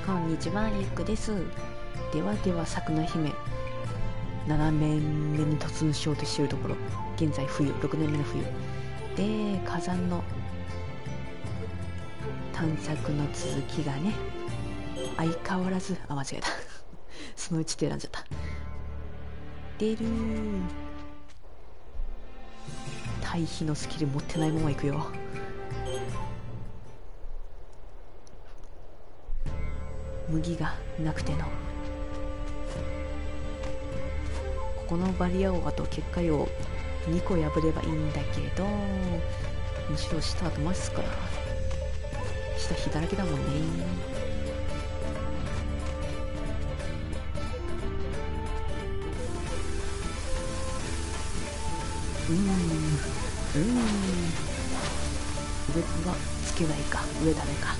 こんにちは、ゆっくです。ではでは、作の姫7年目に突入しようとしているところ、現在冬、6年目の冬で、火山の探索の続きがね、相変わらず、間違えたそのうちで選んじゃった。出るー。対比のスキル持ってないまま行くよ。麦がなくてのここのバリアをあと結界を2個破ればいいんだけど、むしろ下後マスから下火だらけだもんね。上はつけないか、上ダメか。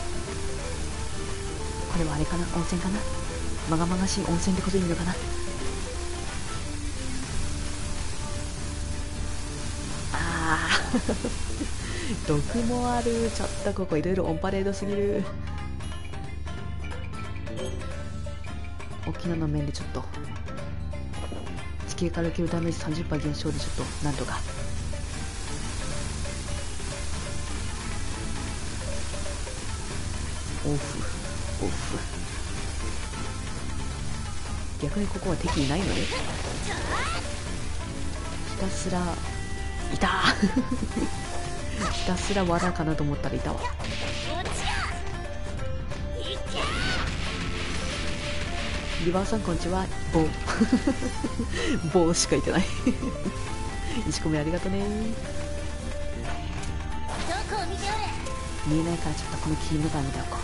これはあれかな、温泉かな。まがまがしい温泉ってことでいいのかな。毒もある。ちょっとここいろいろオンパレードすぎる。沖縄の面でちょっと地形から受けるダメージ 30% 減少でちょっとなんとか。オフ逆にここは敵いないのね。ひたすらいたひたすら罠かなと思ったらいたわ。リバーさんこんにちは。棒しかいてない1個目ありがとね。見えないからちょっとこのキームガン見ておこう。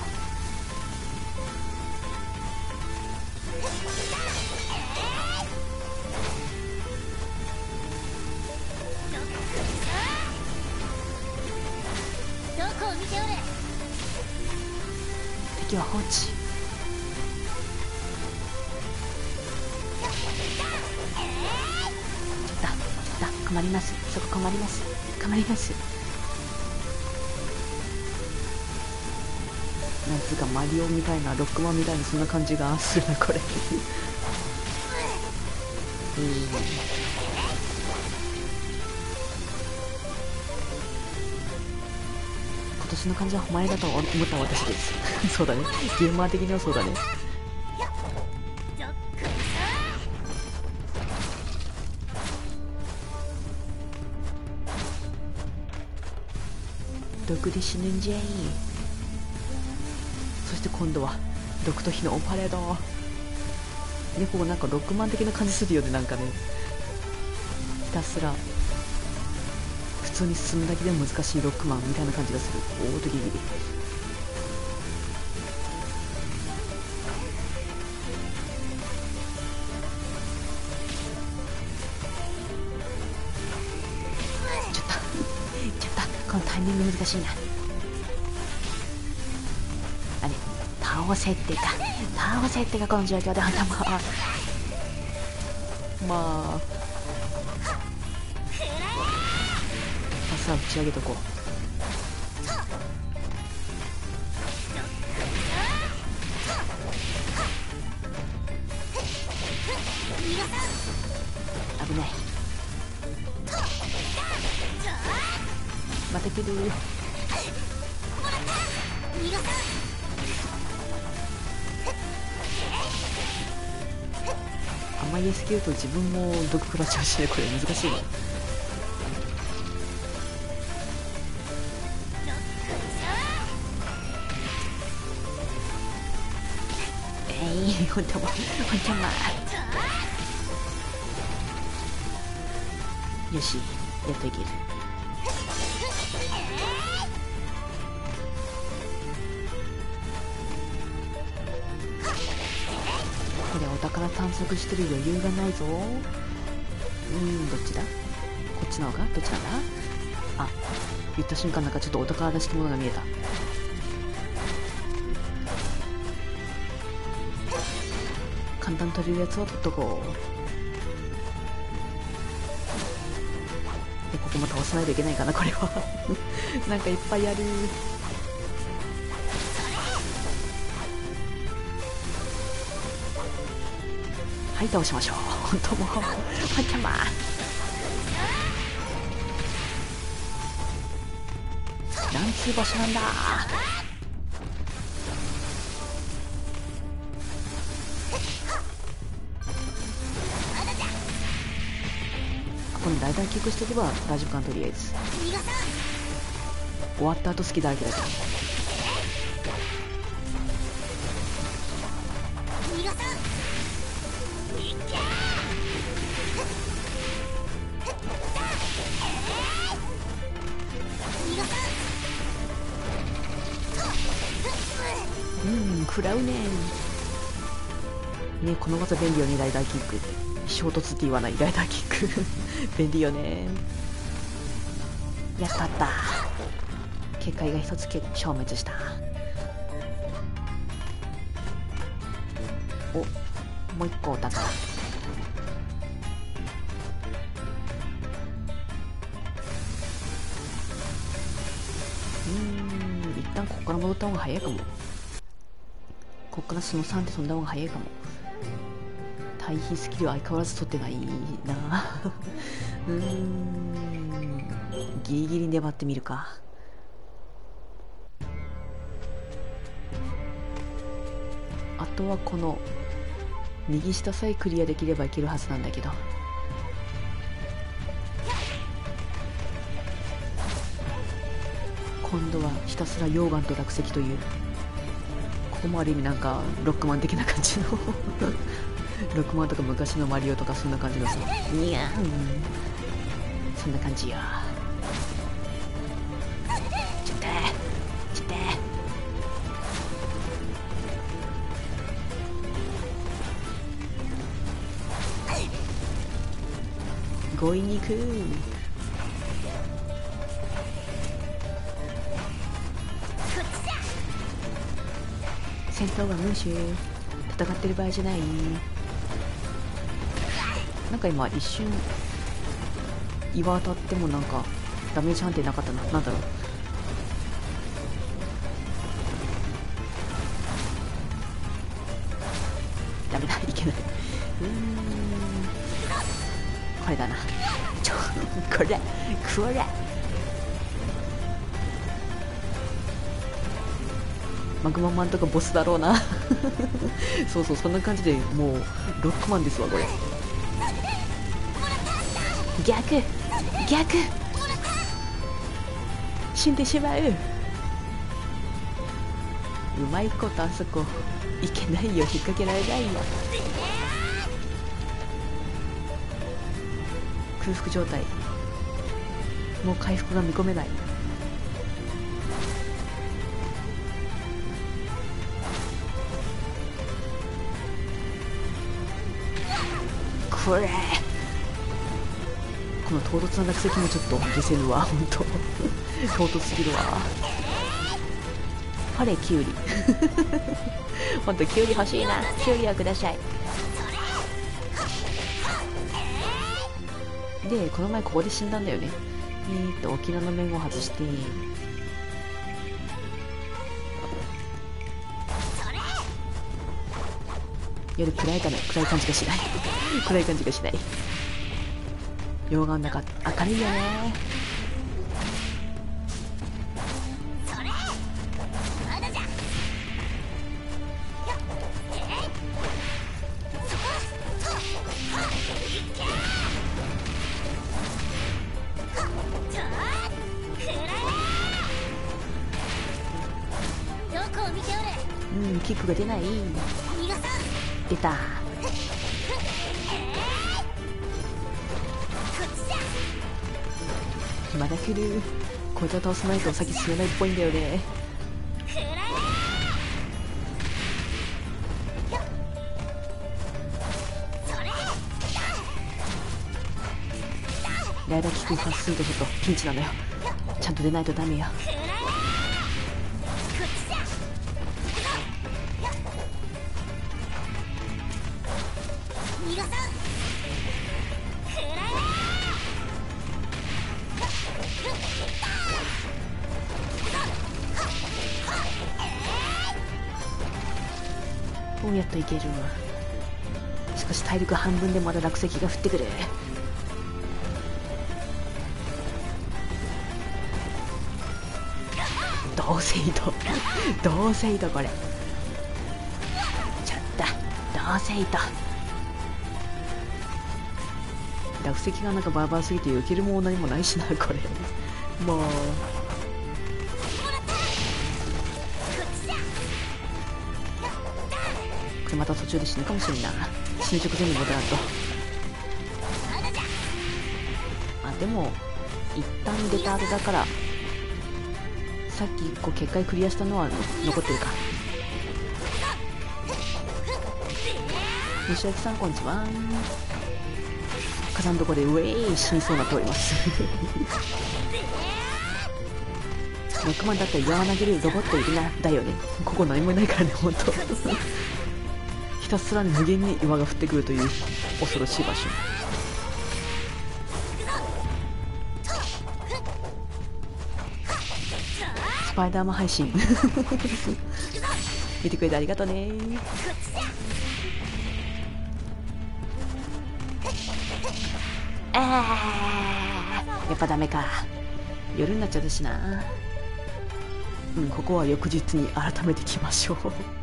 敵は放置。困ります。そこ困ります。困ります。なんつうかマリオみたいな、ロックマンみたいな、そんな感じがするなこれ今年の感じは誉れだと思った私ですそうだね、ゲーマー的にはそうだね。毒で死ぬんじゃい。そして今度は毒と火のオンパレード。猫もなんかロックマン的な感じするよね。なんかね、ひたすら普通に進むだけでも難しいロックマンみたいな感じがする。おおとギリギリ。このタイミング難しいな。あれ、倒せってかこの状況であんたまあさあ打ち上げとこう。危ない。また来る。あんまり S 級と自分も毒食らっちゃうしね。これ難しいな。ほんとまよし、やっといける。これお宝探索してる余裕がないぞ。どっちだ。こっちの方がどっちなんだ。あ、言った瞬間なんかちょっとお宝らしきものが見えた。簡単に取れるやつを取っとこう。でここも倒さないといけないかなこれはなんかいっぱいある。 はい倒しましょう。本当もうはっちゃまなんつう場所なんだ。この大体キックしておけば大丈夫かな。とりあえず終わった後好きだらけだけど。食らうねんね。この技便利よね。ライダーキック衝突って言わない。ライダーキック便利よね。やったった。結界が一つ消滅した。お、もう一個だから。一旦ここから戻った方が早いかも。こっからその3で飛んだ方が早いかも。対比スキルは相変わらず取ってないなギリギリ粘ってみるか。あとはこの右下さえクリアできればいけるはずなんだけど。今度はひたすら溶岩と落石という、ここもある意味なんかロックマン的な感じのロックマンとか昔のマリオとかそんな感じのさ、にゃんそんな感じよ。ちょっと強引に行く。戦闘はムーシュ戦ってる場合じゃない。なんか今一瞬岩当たってもなんかダメージ判定なかったな。なんだろう。ダメだ、いけない。これだな。これマグママンとかボスだろうなそうそう、そんな感じでもうロックマンですわこれ。逆死んでしまう。うまいことあそこいけないよ。引っ掛けられないよ。空腹状態、もう回復が見込めない。これこの唐突な落石もちょっと消せるわ。ほんと唐突すぎるわ。ほれキュウリほんとキュウリ欲しいな。キュウリをください。でこの前ここで死んだんだよね。沖縄の面を外して夜暗いかな。暗い感じがしない暗い感じがしない。溶岩の中明るいよね。キックが出ない。出た。まだ来る。こいつは倒さないと先進めないっぽいんだよね。ライダーキック発するとちょっとピンチなのよ。ちゃんと出ないとダメよ。お、やっといける。しかし体力半分でまだ落石が降ってくる。同性と同性とこれちょっと同性と落石がなんかバラバラすぎて避けるも何もないしな、これもうこれまた途中で死ぬかもしれんな。死ぬ直前に戻らんと。あ、でも一旦出た後だからさっきこう結界クリアしたのは残ってるか。西脇さんこんにちは。火山どこでウェイ死にそうになっております6万だったら岩投げるロボットいるな。だよね、ここ何もいないからね、ほんとひたすらに無限に岩が降ってくるという恐ろしい場所。スパイダーマン配信見てくれてありがとうね。やっぱダメか。夜になっちゃうしな。ここは翌日に改めてきましょう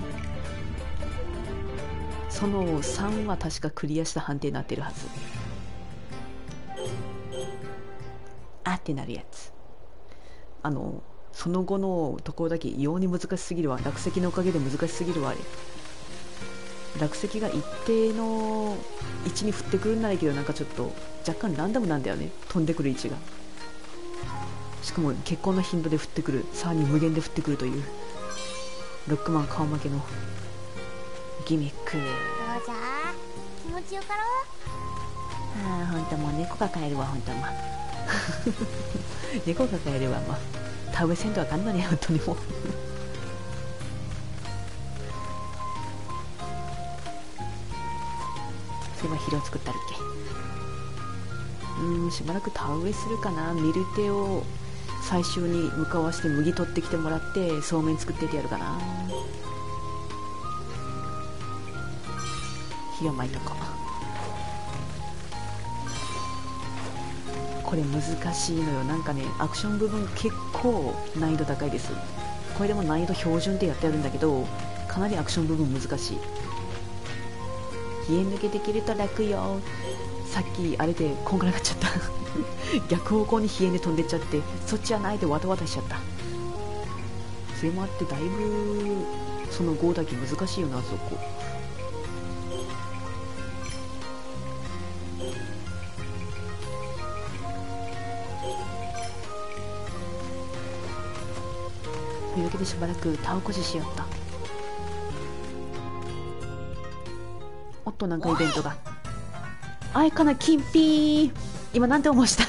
その3は確かクリアした判定になってるはず。あってなるやつ。その後のところだけ異様に難しすぎるわ。落石のおかげで難しすぎるわ。あれ落石が一定の位置に降ってくるんないけど、なんかちょっと若干ランダムなんだよね、飛んでくる位置が。しかも結構な頻度で降ってくる、さらに無限で降ってくるというロックマン顔負けのギミック。どうじゃ気持ちよかろう。ほんともう猫抱えるわ、ほんと猫抱えるわ。もう田植えせんとあかんのね、ほんとにもうそういえば肥料作ったるっけ。しばらく田植えするかな。ミルテを最終に向かわして麦取ってきてもらってそうめん作っててやるかな。肥料まいとこ。これ難しいのよ。なんかね、アクション部分結構難易度高いです。これでも難易度標準でやってやるんだけど、かなりアクション部分難しい。家抜けできると楽よ。さっきあれでこんがらがっちゃった逆方向に冷えで飛んでっちゃって、そっちはないでわたわたしちゃった。それもあってだいぶその5だけ難しいよな、そこ。というわけでしばらく田起こししよった。おっと、なんかイベントが。あいかなキンピー。今なんて思いした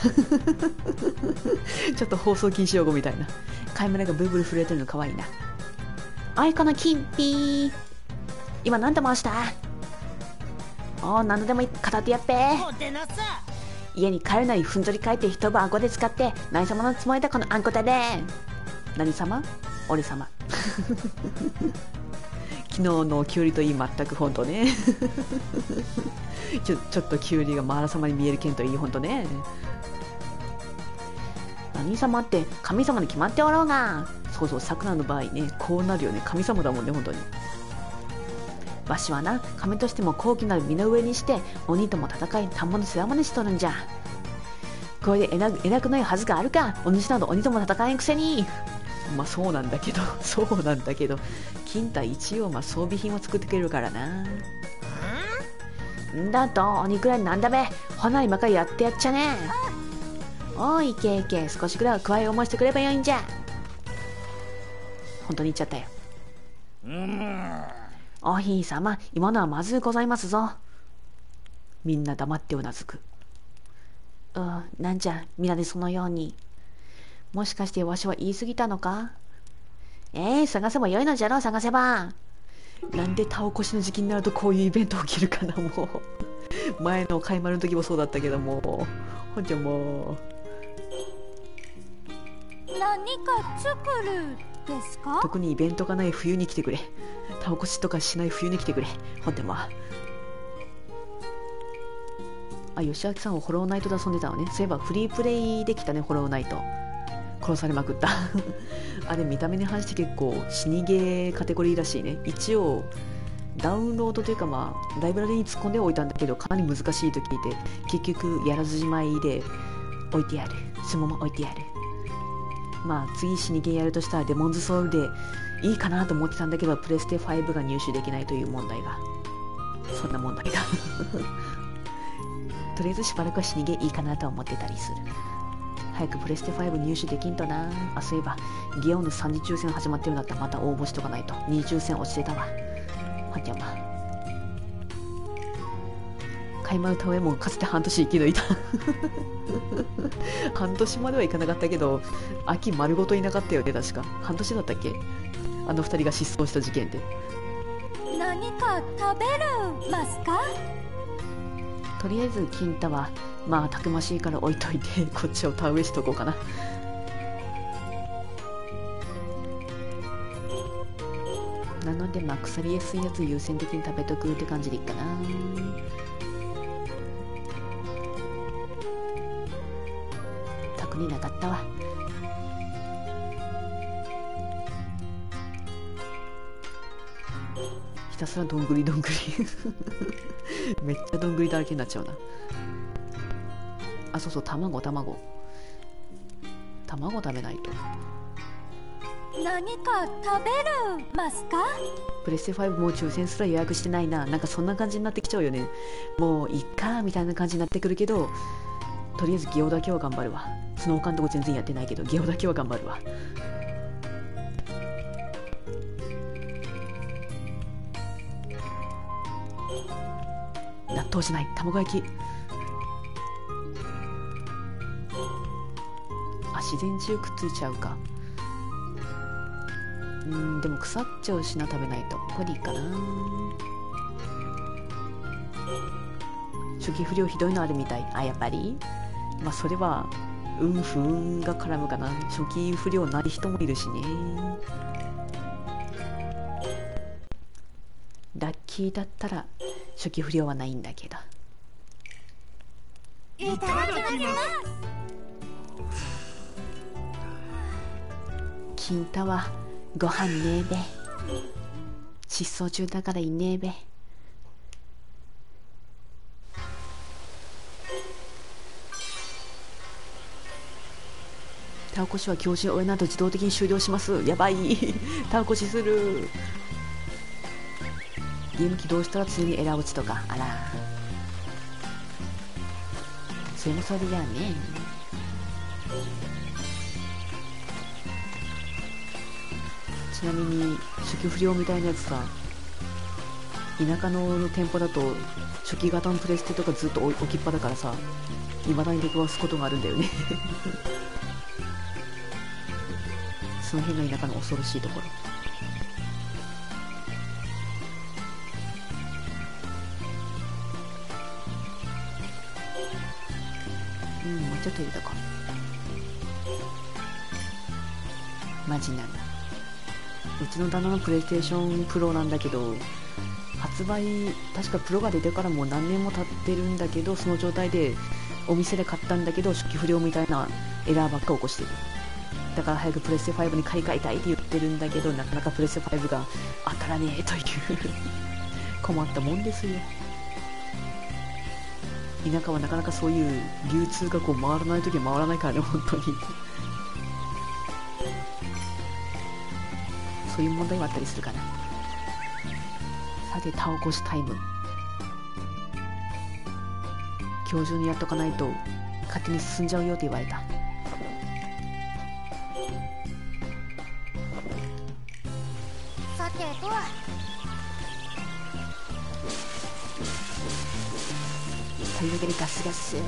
ちょっと放送禁止用語みたいな。カイムラがブーブル震えてるのかわいいな。あいかなキンピー。今なんて回した。何でもいい、片手やっぺ。家に帰るなりふんぞり返って一晩あんこで使って何様のつもりだこのあんこだね。何様？俺様昨日のキュウリといい、全くほんとねちょっとキュウリがマーラ様に見える剣といい、ほんとね。何様って神様に決まっておろうが。そうそう、さくらの場合ね、こうなるよね。神様だもんね、ほんとに。わしはな、神としても高貴なる身の上にして鬼とも戦い反物世話まねしとるんじゃ。これで偉くないはずがあるか。お主など鬼とも戦えんくせに。まあそうなんだけどそうなんだけど、金太一応装備品を作ってくれるからな。んだと鬼くらいなんだべ。ほな今からやってやっちゃね。おい、いけいけ、少しくらいは加え思いしてくればよいんじゃ。本当に言っちゃったよ。おひいさま、今のはまずうございますぞ。みんな黙ってうなずく。なんじゃ皆でそのように。もしかしてわしは言い過ぎたのか。探せばよいのじゃろう、探せば。なんで田起こしの時期になるとこういうイベント起きるかな、もう前の開幕の時もそうだったけども、ほんじゃもう何か作るですか。 特にイベントがない冬に来てくれ。田起こしとかしない冬に来てくれ。ほんでもあ、吉明さんはホローナイトで遊んでたのね。そういえばフリープレイできたね、ホローナイト。殺されまくったあれ見た目に反して結構死にゲーカテゴリーらしいね。一応ダウンロードというか、まあライブラリに突っ込んでおいたんだけど、かなり難しいと聞いて結局やらずじまいで置いてやる、そのまま置いてやる。まあ次死にゲーやるとしたらデモンズソウルでいいかなと思ってたんだけど、プレステ5が入手できないという問題が、そんな問題がとりあえずしばらくは死にゲーいいかなと思ってたりする。早くプレステ5入手できんとなあ。そういえばギアオンの3次抽選始まってるんだったらまた応募しとかないと。2次抽選落ちてたわ。はてま買いまうた上もかつて半年生き抜いた半年まではいかなかったけど、秋丸ごといなかったよね。確か半年だったっけ、あの2人が失踪した事件って。 何か食べるますか？ とりあえず金太はまあたくましいから置いといてこっちを田植えしとこうかな。なのでまあ腐りやすいやつ優先的に食べとくって感じでいいかな。特になかったわ。ひたすらどんぐりどんぐりめっちゃどんぐりだらけになっちゃうな。あ、そうそう、卵食べないと。 何か食べるますか？ プレステ5もう抽選すら予約してないな。なんかそんな感じになってきちゃうよね。もういっかみたいな感じになってくるけど、とりあえずゲオだけは頑張るわ。その他のとこ全然やってないけどゲオだけは頑張るわ。納豆しない、卵焼き。あ、自然治癒くっついちゃうか。でも腐っちゃうしな、食べないと。これでいいかな。初期不良ひどいのあるみたい。あ、やっぱりまあそれは不運が絡むかな。初期不良ない人もいるしね。ラッキーだったら初期不良はないんだけど。 いただきます。 金太はご飯ねえべ。失踪中だからいねえべ。田起こしは教師を終えないと自動的に終了します。やばい田起こしする。ゲーム起動したら常にエラー落ちとか。あら、それもそれじゃあね。ちなみに初期不良みたいなやつさ、田舎の店舗だと初期型のプレステとかずっと置きっぱだからさ、未だに出くわすことがあるんだよねその辺が田舎の恐ろしいところ。もうちょっと入れたか。マジなんだ。うちの旦那のプレイステーションプロなんだけど、発売確かプロが出てからもう何年も経ってるんだけど、その状態でお店で買ったんだけど初期不良みたいなエラーばっか起こしてる。だから早くプレステ5に買い替えたいって言ってるんだけど、なかなかプレステ5が当たらねえという困ったもんですよ。田舎はなかなかそういう流通がこう回らない時は回らないからね、本当にそういう問題はあったりするかな。さて、田起こしタイム。今日中にやっとかないと勝手に進んじゃうよって言われた。 さてと、 というわけでガスガス。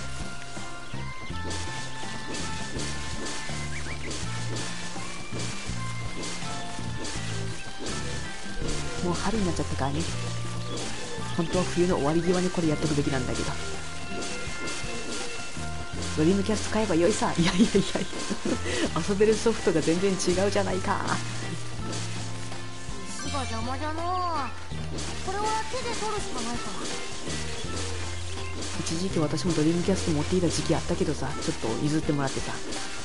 もう春になっちゃったからね。本当は冬の終わり際にこれやっとくべきなんだけど。ドリームキャスト買えばよいさ。いやいやいや遊べるソフトが全然違うじゃないか。 石が邪魔じゃのう。これは手で取るしかないか。 一時期私もドリームキャスト持っていた時期あったけどさ、ちょっと譲ってもらってさ。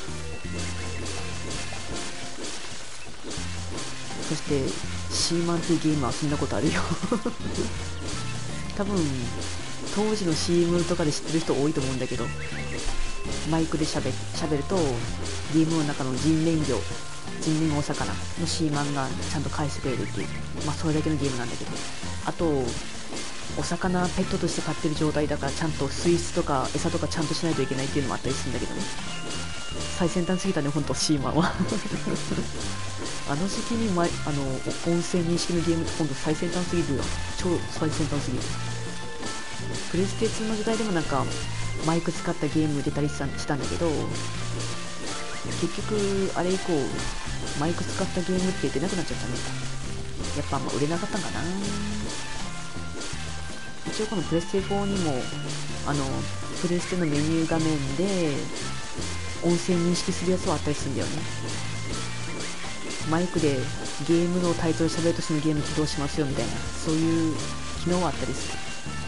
そしてシーマンっていうゲームは遊んだことあるよ多分当時の CM とかで知ってる人多いと思うんだけど、マイクでしゃべるとゲームの中の人面魚、人面お魚のシーマンがちゃんと返してくれるっていう、まあそれだけのゲームなんだけど、あとお魚ペットとして飼ってる状態だからちゃんと水質とか餌とかちゃんとしないといけないっていうのもあったりするんだけどね。最先端すぎたね、ほんとシーマンはあの時期に音声認識のゲームってほんと最先端すぎるよ。超最先端すぎる。プレステ2の時代でもなんかマイク使ったゲーム出たりしたんだけど、結局あれ以降マイク使ったゲームって出なくなっちゃったね。やっぱあんま売れなかったんかな。一応このプレステ4にもプレステのメニュー画面で音声認識するやつはあったりするんだよね。マイクでゲームのタイトル喋るとそのゲーム起動しますよみたいな、そういう機能はあったりする。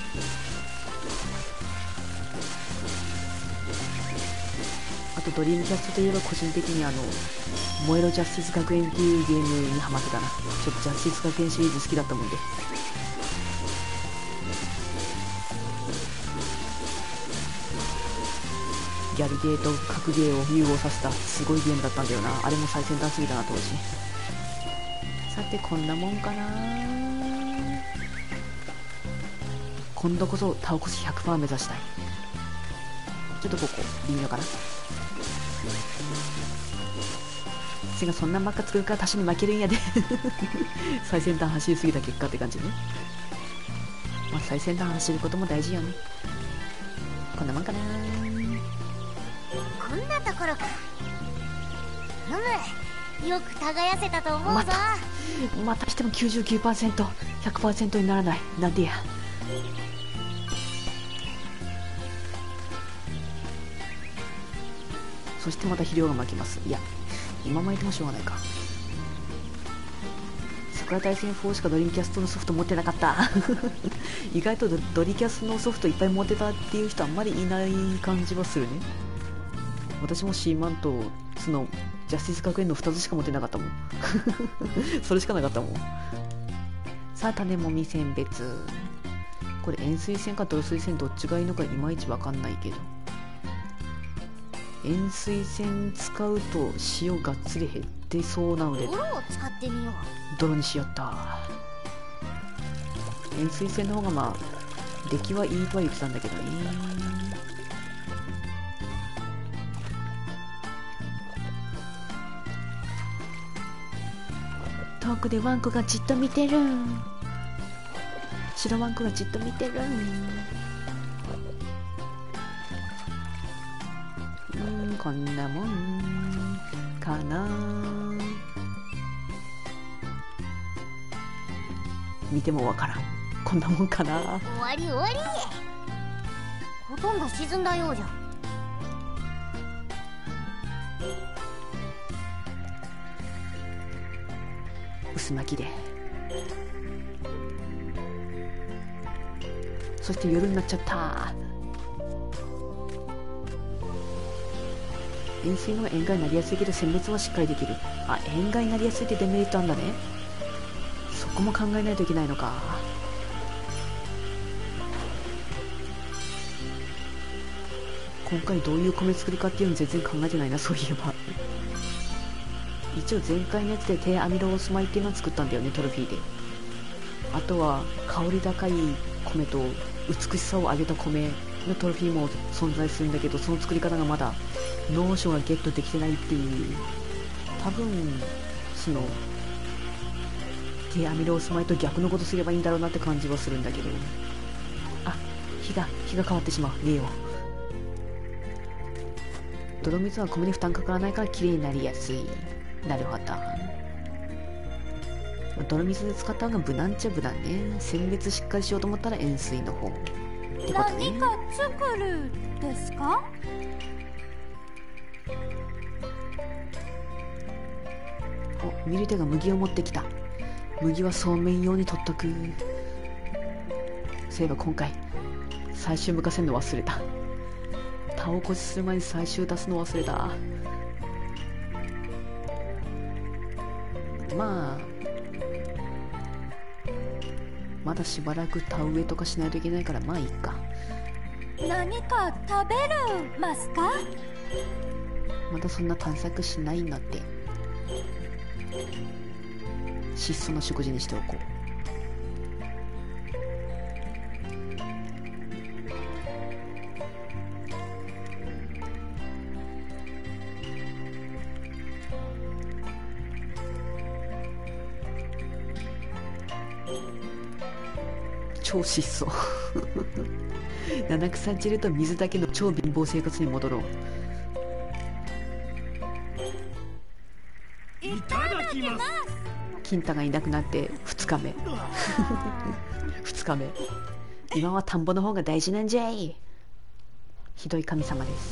あとドリームキャストといえば個人的に燃えろジャスティス学園っていうゲームにハマってたな。ちょっとジャスティス学園シリーズ好きだったもんで。ギャルゲーと格ゲーを融合させたすごいゲームだったんだよな。あれも最先端すぎたな当時。さてこんなもんかな。今度こそタオコシ 100% 目指したい。ちょっとここ微妙かな。次がそんなんばっか作るから多少に負けるんやで最先端走りすぎた結果って感じね。まあ最先端走ることも大事よね。こんなもんかな。 こんなところか。よく耕せたと思うぞ。 またしても 99%、100% にならない。なんでや。そしてまた肥料が負けます。いや、今巻いてもしょうがないか。桜大戦4しかドリームキャストのソフト持ってなかった意外とドリキャスのソフトいっぱい持ってたっていう人あんまりいない感じはするね。私もシーマンとそのジャスティス学園の2つしか持ってなかったもんそれしかなかったもん。さあ種もみ選別。これ塩水線か泥水線どっちがいいのかいまいちわかんないけど、塩水線使うと塩がっつり減ってそうなので泥を使ってみよう。 泥にしよった。塩水線の方がまあ出来はいいとは言ってたんだけどね。遠くでワンコがじっと見てる。白ワンコがじっと見てる。こんなもんかな。見てもわからん。こんなもんかな。 終わり終わり。ほとんど沈んだようじゃ。 薄巻きで。そして夜になっちゃった。塩水の塩害になりやすいけど選別はしっかりできる。あ、塩害になりやすいってデメリットあんだね。そこも考えないといけないのか。今回どういう米作りかっていうの全然考えてないな、そういえば。一応前回のやつで低アミロース米っていうのを作ったんだよね、トロフィーで。あとは香り高い米と美しさを上げた米のトロフィーも存在するんだけど、その作り方がまだノーションがゲットできてないっていう。多分その低アミロース米と逆のことすればいいんだろうなって感じはするんだけど。あ、火が変わってしまう。見よう。泥水は米に負担かからないから綺麗になりやすい。なるほど。泥水で使った方が無難っちゃ無難ね。選別しっかりしようと思ったら塩水の方ってことね。 何か作るですか？ お、ミルテが麦を持ってきた。麦はそうめん用に取っとく。そういえば今回最終向かせるの忘れた。タオコチする前に最終出すの忘れた。まあまだしばらく田植えとかしないといけないから、まあいいか。 何か食べるますか？ まだそんな探索しないんだって。質素な食事にしておこう。超質素七草汁と水だけの超貧乏生活に戻ろう。 いただきます。 金太がいなくなって2日目2日目。今は田んぼの方が大事なんじゃい。ひどい神様です。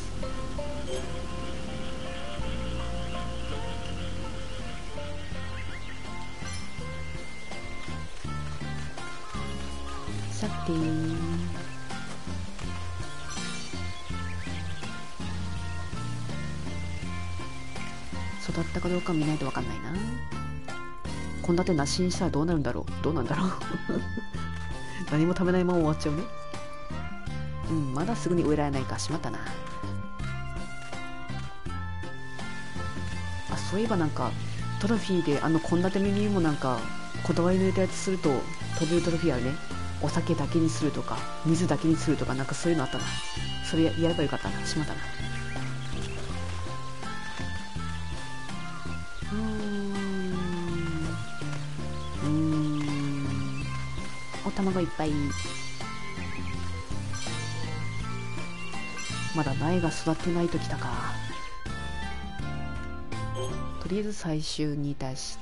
さて育ったかどうか見ないと分かんないな。献立なしにしたらどうなるんだろう。どうなんだろう何も食べないまま終わっちゃうね。うん、まだすぐに植えられないか。しまったな。あ、そういえばなんかトロフィーで献立メニューもなんかこだわりの入れたやつすると飛べるトロフィーあるね。お酒だけにするとか水だけにするとか、なんかそういうのあったな。それやればよかったな。しまったな。お卵いっぱい。まだ苗が育ってないときたか。とりあえず最終に出して、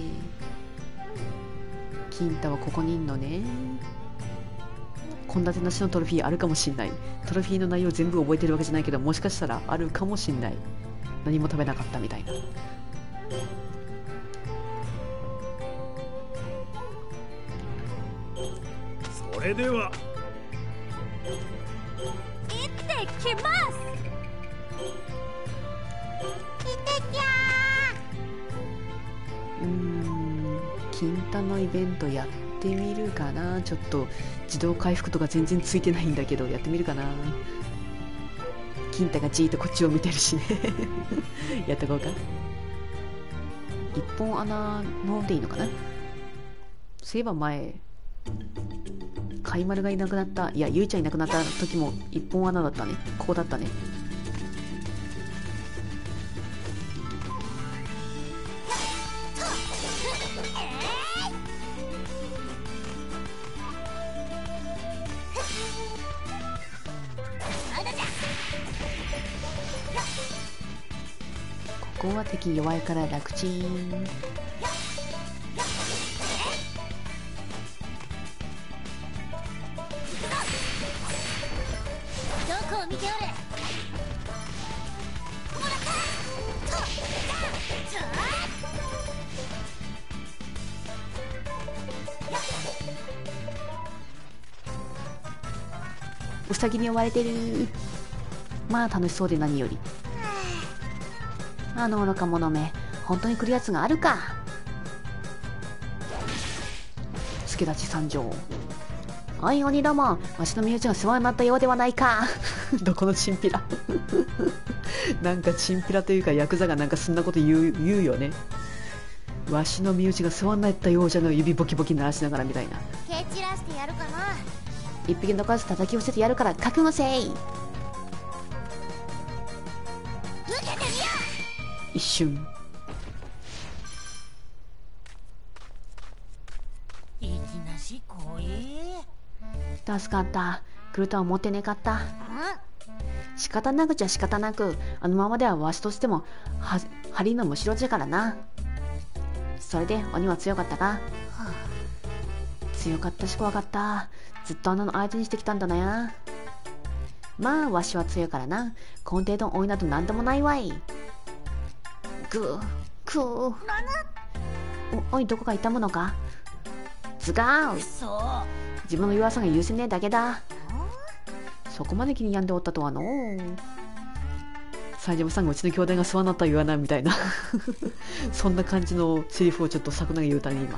金太はここにいんのね。献立なしのトロフィーあるかもしんない。トロフィーの内容全部覚えてるわけじゃないけど、もしかしたらあるかもしんない。何も食べなかったみたいな。 それでは行ってきます。 金太のイベントやってみるかな。ちょっと自動回復とか全然ついてないんだけど、やってみるかな。金太がじーっとこっちを見てるしねやってこうか。一本穴の方でいいのかな。そういえば前貝丸がいなくなった、いやゆいちゃんいなくなった時も一本穴だったね。ここだったね。ここは敵弱いから楽ちん。 どこを見ておれ。 ウサギに追われてる。まあ楽しそうで何より。愚か者め、本当に来るやつがあるか。助立ち参上。おい鬼ども、わしの身内が世話になったようではないかどこのチンピラなんかチンピラというかヤクザがなんかそんなこと言うよね。わしの身内が世話になったようじゃの、指ボキボキ鳴らしながらみたいな。 蹴散らしてやるかな。 一匹残らず叩き伏せてやるから覚悟せい。一瞬。 いきなし怖え。 助かった。来るとは思ってねかった。仕方なくじゃ仕方なく、あのままではわしとしても針のむしろじゃからな。それで鬼は強かったか。強かったし怖かった。ずっとの相手にしてきたんだなや。まあわしは強いからな。この程度の鬼などなんでもないわい。ぐくー。おい、どこか痛むのか。ズガーン。自分の弱さが許せねえだけだ。 そこまで気に病んでおったとはの。冴島さんがうちの兄弟が世話になった言わないみたいなそんな感じのセリフをちょっと桜が言うたね今。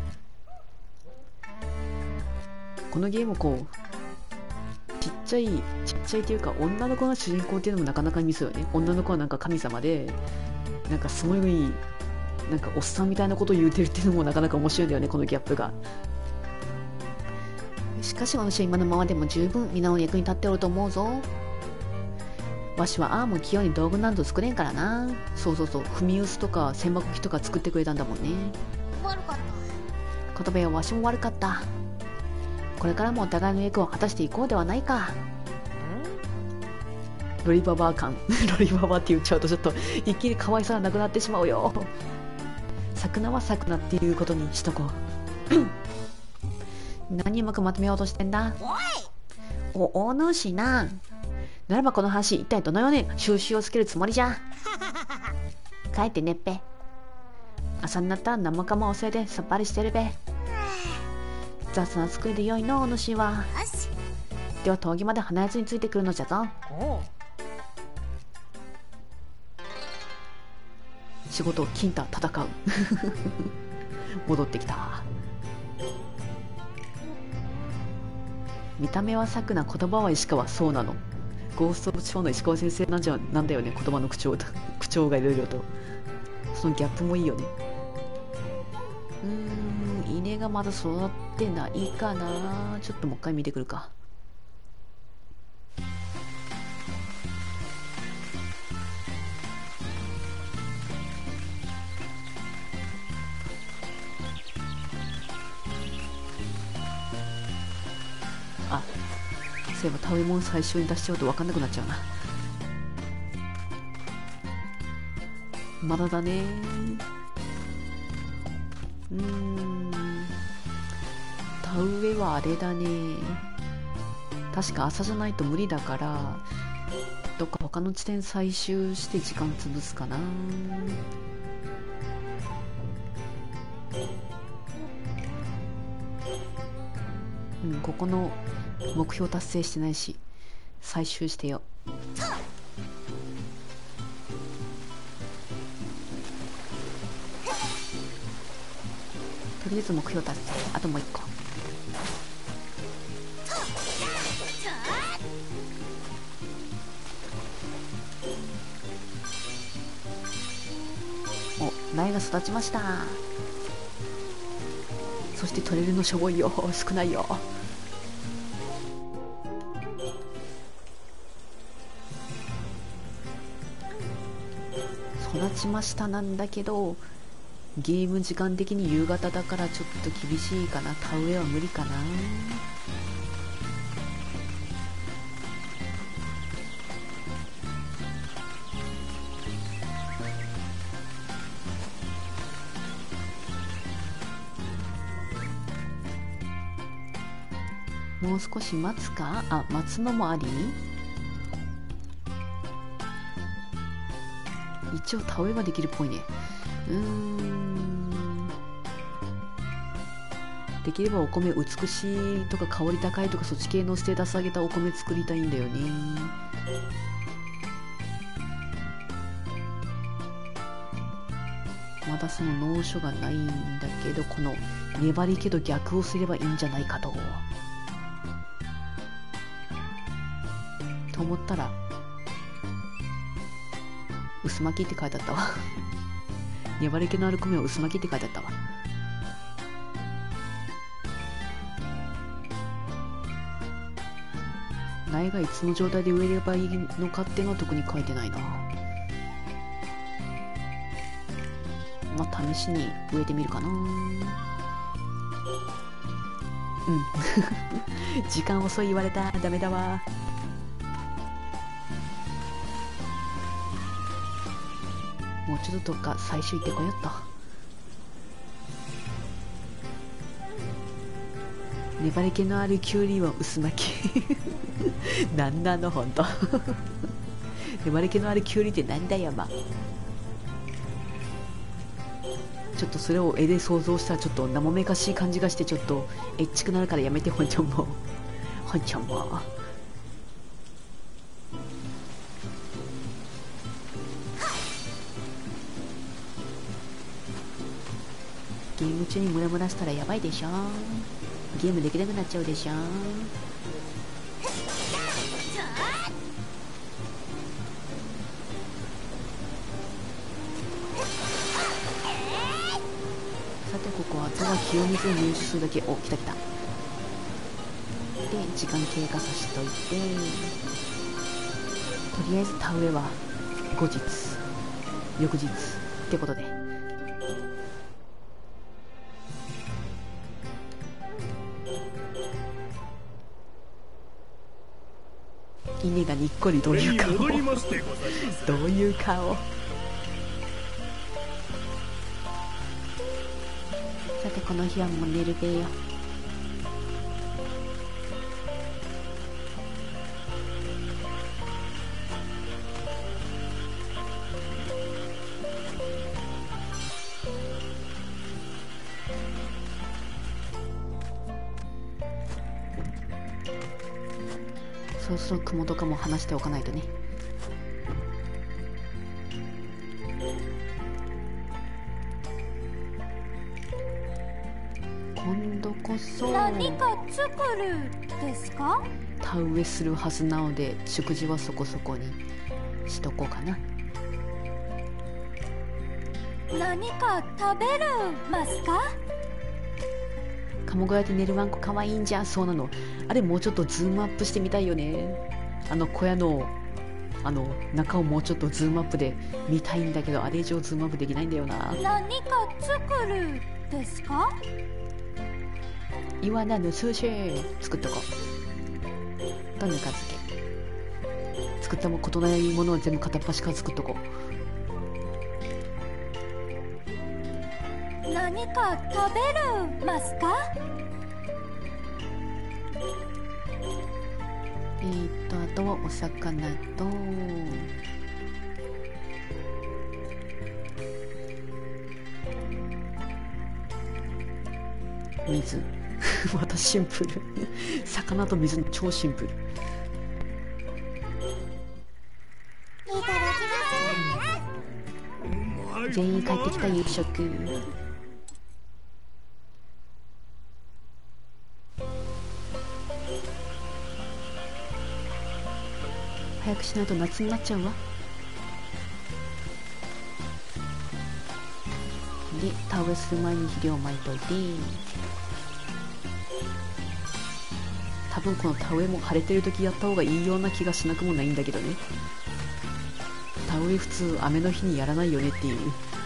このゲームこうちっちゃいっていうか女の子が主人公っていうのもなかなかミソよね。女の子はなんか神様でなんかすごいなんかおっさんみたいなことを言うてるっていうのもなかなか面白いんだよね、このギャップが。しかし私は今のままでも十分皆の役に立っておると思うぞ。わしはもう器用に道具なんぞ作れんからな。そう踏み薄とか千箱機とか作ってくれたんだもんね。 悪かった。 言葉やわしも悪かった。これからもお互いの役を果たしていこうではないか。ロリババア感ロリババアって言っちゃうとちょっと一気に可愛さがなくなってしまうよ。桜は桜っていうことにしとこう何うまくまとめようとしてんだ。お主な。ならばこの話一体どのように収拾をつけるつもりじゃ。帰ってねっぺ。朝になったら何もかも忘れてさっぱりしてるべ。雑な作りでよいのお主は。では峠まで花やつについてくるのじゃぞ。仕事金太戦う戻ってきた。見た目はさくな、言葉は石川。そうなの。ゴースト・オブ・ショーの石川先生なんだよね、言葉の口調がいろいろと。そのギャップもいいよね。稲がまだ育ってないかな。ちょっともう一回見てくるか。そういえば食べ物最初に出しちゃうと分かんなくなっちゃうな。まだだね。田植えはあれだね。確か朝じゃないと無理だから、どっか他の地点採集して時間潰すかな。ここの目標達成してないし採集してよ。とりあえず目標達成。あともう一個。お、苗が育ちました。そして取れるのしょぼいよ。少ないよ。育ちましたなんだけど、ゲーム時間的に夕方だからちょっと厳しいかな。田植えは無理かな。もう少し待つか。待つのもあり。一応田植えはできるっぽいね。できればお米美しいとか香り高いとかそっち系のステータス上げたお米作りたいんだよね。まだその農書がないんだけど、この粘りけど逆をすればいいんじゃないかと思ったら、薄巻きって書いてあったわ粘り気のある米は薄巻きって書いてあったわ。苗がいつの状態で植えればいいのかっていうのは特に書いてないな。まあ試しに植えてみるかな。時間遅い言われた。ダメだわ。もうちょっとどっか採集行ってこよっと。粘り気のあるキュウリは薄巻きなんなのほんと粘り気のあるキュウリってなんだよ。ちょっとそれを絵で想像したらちょっと生めかしい感じがしてちょっとエッチくなるからやめて。本ちゃんも本ちゃんもゲーム中にムラムラしたらやばいでしょ。ゲームできなくなっちゃうでしょ。さて、ここはあとは清水を入手するだけ。お、来た来た。で、時間経過させといて、とりあえず田植えは後日、翌日ってことで。稲がにっこり。どういう顔どういう顔。さて、この日はもう寝るべよ。そろそろ雲とかも離しておかないとね。今度こそ何か作るですか？ 田植えするはずなので、食事はそこそこにしとこうかな。 何か食べるますか？ 鴨小屋で寝るワンコかわいいんじゃん。そうなの。あれもうちょっとズームアップしてみたいよね。小屋の中をもうちょっとズームアップで見たいんだけど、あれ以上ズームアップできないんだよな。 何か作るですか？ イワナのスーシー作っとこう。とぬか漬け作ったもことないものを全部片っ端から作っとこう。何か食べるますか？ あとはお魚と水またシンプル魚と水の超シンプル。 いただきます。 全員帰ってきた夕食。早くしないと夏になっちゃうわ。で、田植えする前に肥料をまいといて、多分この田植えも晴れてる時やった方がいいような気がしなくもないんだけどね。田植え普通雨の日にやらないよねっていう。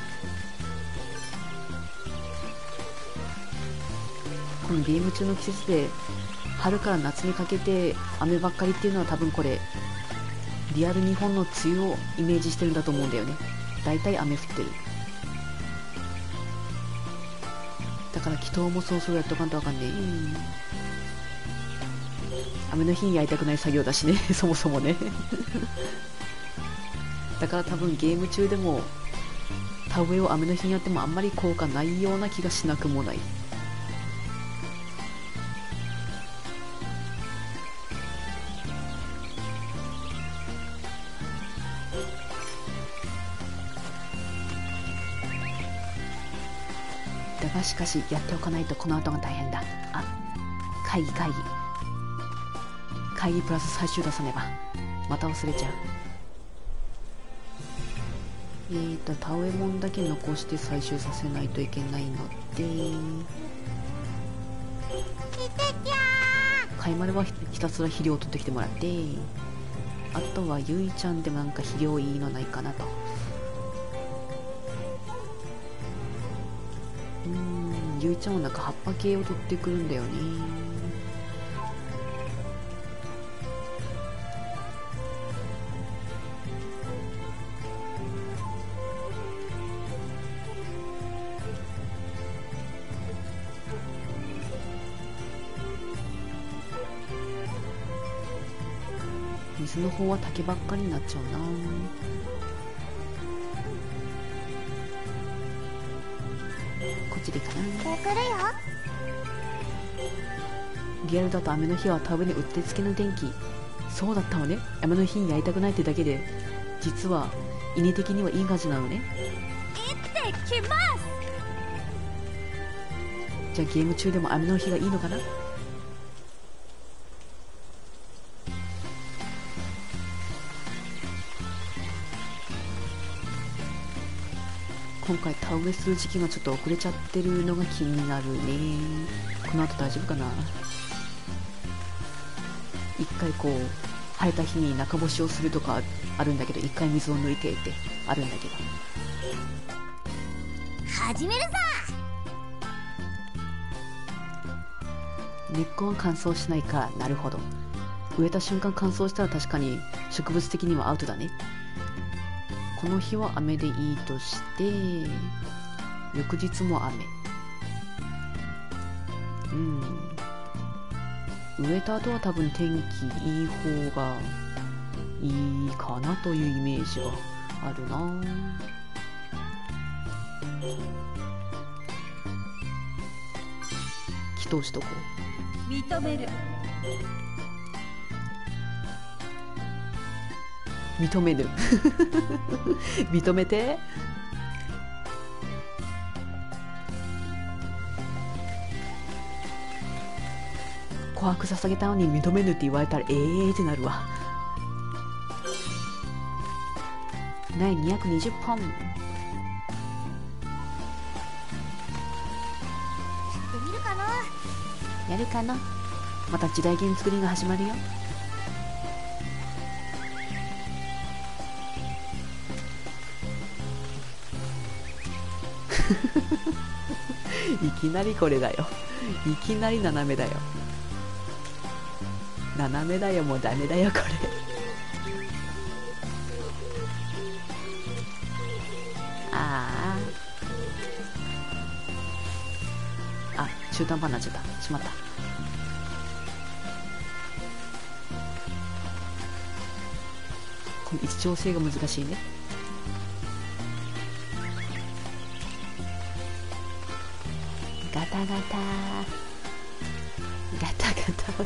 このゲーム中の季節で春から夏にかけて雨ばっかりっていうのは、多分これリアル日本の梅雨をイメージしてるんだと思うんだよね。だいたい雨降ってる。だから祈祷もそろそろやっとかんとあかんね。雨の日にやりたくない作業だしねそもそもねだから多分ゲーム中でも田植えを雨の日にやってもあんまり効果ないような気がしなくもない。だがしかしやっておかないとこの後が大変だ。あ、会議プラス最終出さねば。また忘れちゃう。田植えもんだけ残して最終させないといけないので、かいまるはひたすら肥料を取ってきてもらって、あとはゆいちゃんでもなんか肥料いいのないかなと。ゆいちゃんはなんか葉っぱ系を取ってくるんだよね。水の方は竹ばっかりになっちゃうな。こっちでいいかな。リアルだと雨の日は田植えにうってつけの天気。そうだったわね。雨の日にやりたくないってだけで、実は稲的にはいい感じなのね。 行ってきます。 じゃあゲーム中でも雨の日がいいのかな。今回田植えする時期がちょっと遅れちゃってるのが気になるね。この後大丈夫かな。一回こう晴れた日に中干しをするとかあるんだけど、一回水を抜いてってあるんだけど。 始めるぞ。 根っこは乾燥しないか。なるほど。植えた瞬間乾燥したら確かに植物的にはアウトだね。この日は雨でいいとして、翌日も雨。植えた後は多分天気いい方がいいかなというイメージがあるな。祈祷しとこう。 認める。 認める認めて。琥珀捧げたのに認めぬって言われたらってなるわ。ない220本。 やってみるかな。 やるかな。また時代劇作りが始まるよ。いきなりこれだよ。いきなり斜めだよ。斜めだよ。もうダメだよこれ。中途半端になっちゃった。しまった。この位置調整が難しいね。ガタガタガタガタ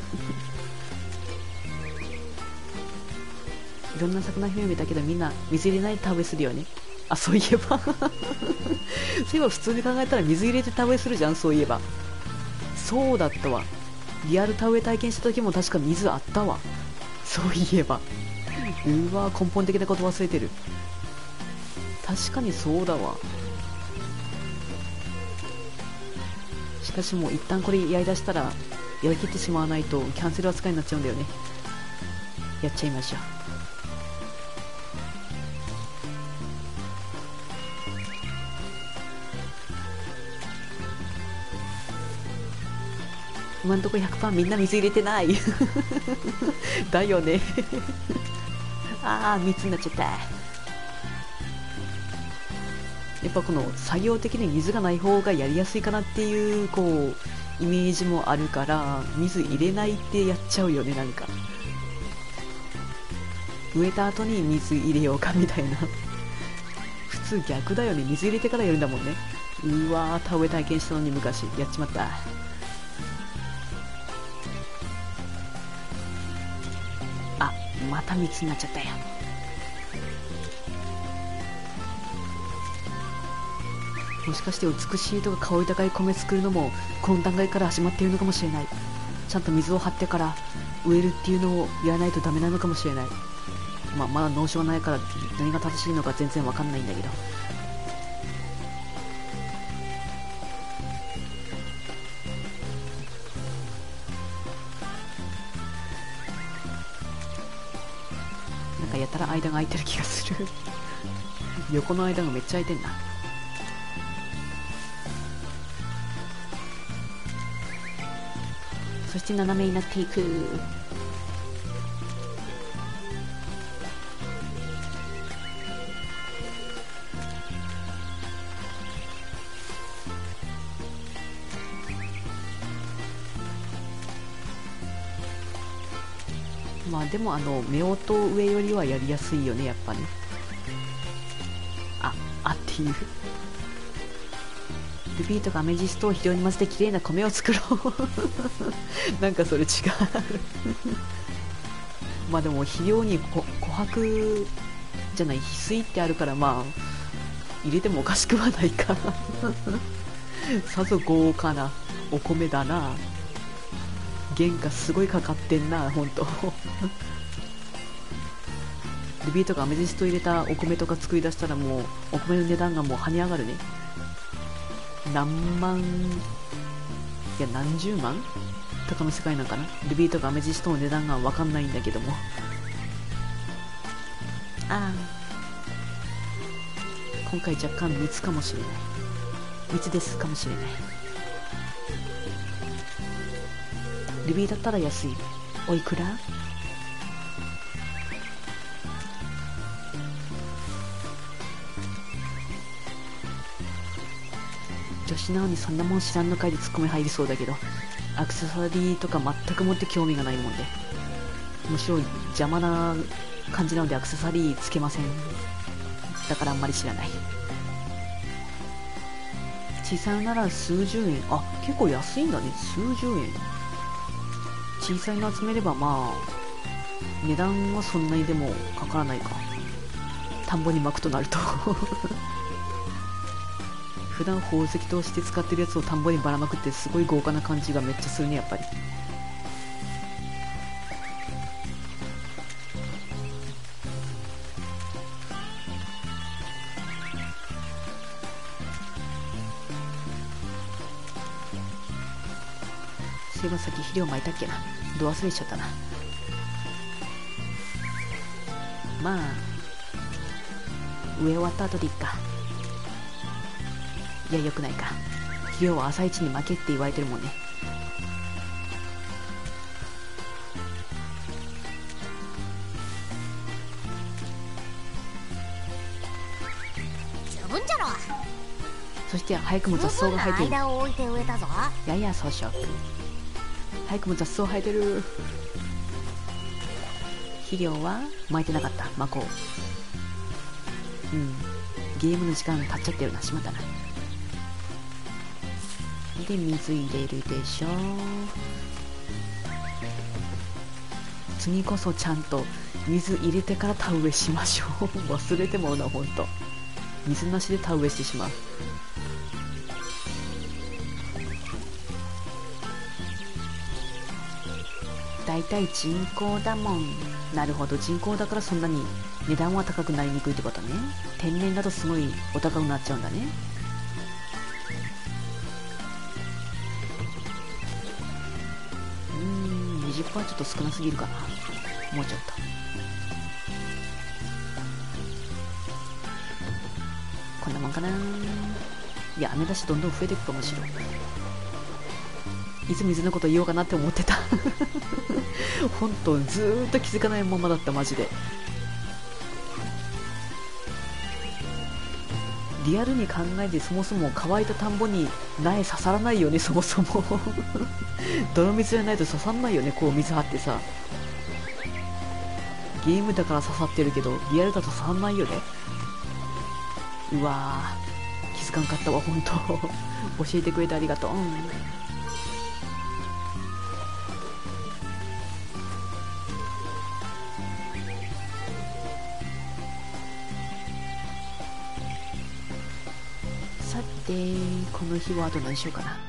いろんな魚姫見たけどみんな水入れないで田植えするよね。あ、そういえばそういえば普通に考えたら水入れて田植えするじゃん。そういえばそうだったわ。リアル田植え体験した時も確か水あったわ。そういえばうわ、根本的なこと忘れてる。確かにそうだわ。しかしもう一旦これやりだしたらやりきってしまわないとキャンセル扱いになっちゃうんだよね。やっちゃいましょう。今んとこ 100% みんな水入れてないだよねあー、密になっちゃった。やっぱこの作業的に水がない方がやりやすいかなっていうこうイメージもあるから水入れないってやっちゃうよね。なんか植えた後に水入れようかみたいな普通逆だよね。水入れてからやるんだもんね。うわー、田植え体験したのに昔やっちまった。また密になっちゃったよ。もしかして美しいとか香り高い米作るのもこの段階から始まっているのかもしれない。ちゃんと水を張ってから植えるっていうのをやらないとダメなのかもしれない。まだ農書はないから何が正しいのか全然わかんないんだけど。やたら間が空いてる気がする横の間がめっちゃ空いてんな。そして斜めになっていく。まあでも夫婦植えよりはやりやすいよね、やっぱね。っていうルビーとかアメジストを肥料に混ぜてきれいな米を作ろうなんかそれ違うまあでも肥料に琥珀じゃない翡翠ってあるから、まあ入れてもおかしくはないかさぞ豪華なお米だな。原価すごいかかってんな、ほんと。ルビーとかアメジスト入れたお米とか作り出したらもうお米の値段がもう跳ね上がるね。何万、いや何十万とかの世界なんかな。ルビーとかアメジストの値段が分かんないんだけども。ああ、今回若干密かもしれない。密ですかもしれない。ルビーだったら安い。おいくら？女子なのにそんなもん知らんのかいでツッコミ入りそうだけど、アクセサリーとか全くもって興味がないもんで、むしろ邪魔な感じなのでアクセサリーつけません。だからあんまり知らない。小さいなら数十円。あ、結構安いんだね。数十円。小さいの集めればまあ値段はそんなにでもかからないか。田んぼに巻くとなると普段宝石として使ってるやつを田んぼにばらまくってすごい豪華な感じがめっちゃするね、やっぱり。そういえばさっき肥料撒いたっけな。ど忘れしちゃったな。まあ植え終わった後でいっか。いや、よくないか。肥料は朝一に負けって言われてるもんね。そして早くも雑草が生えてる。やや装飾。早くも雑草生えてる。肥料は撒いてなかった。撒こう。ゲームの時間経っちゃってるな。しまったな。で水入れるでしょ。次こそちゃんと水入れてから田植えしましょう。忘れてもうな、ほんと。水なしで田植えしてしまう。だいたい人工だもん。なるほど、人工だからそんなに値段は高くなりにくいってことね。天然だとすごいお高くなっちゃうんだね。20% はちょっと少なすぎるかな。もうちょっと。こんなもんかな。いや、雨だしどんどん増えていくかもしれない。いつ水のこと言おうかなって思ってた。ほんとずーっと気づかないままだった。マジでリアルに考えて、そもそも乾いた田んぼに苗刺さらないよね。そもそも泥水じゃないと刺さんないよね。こう水張ってさ、ゲームだから刺さってるけどリアルだと刺さんないよね。うわー、気づかんかったわ。ほんと教えてくれてありがとう。さてこの日はあと何しようかな。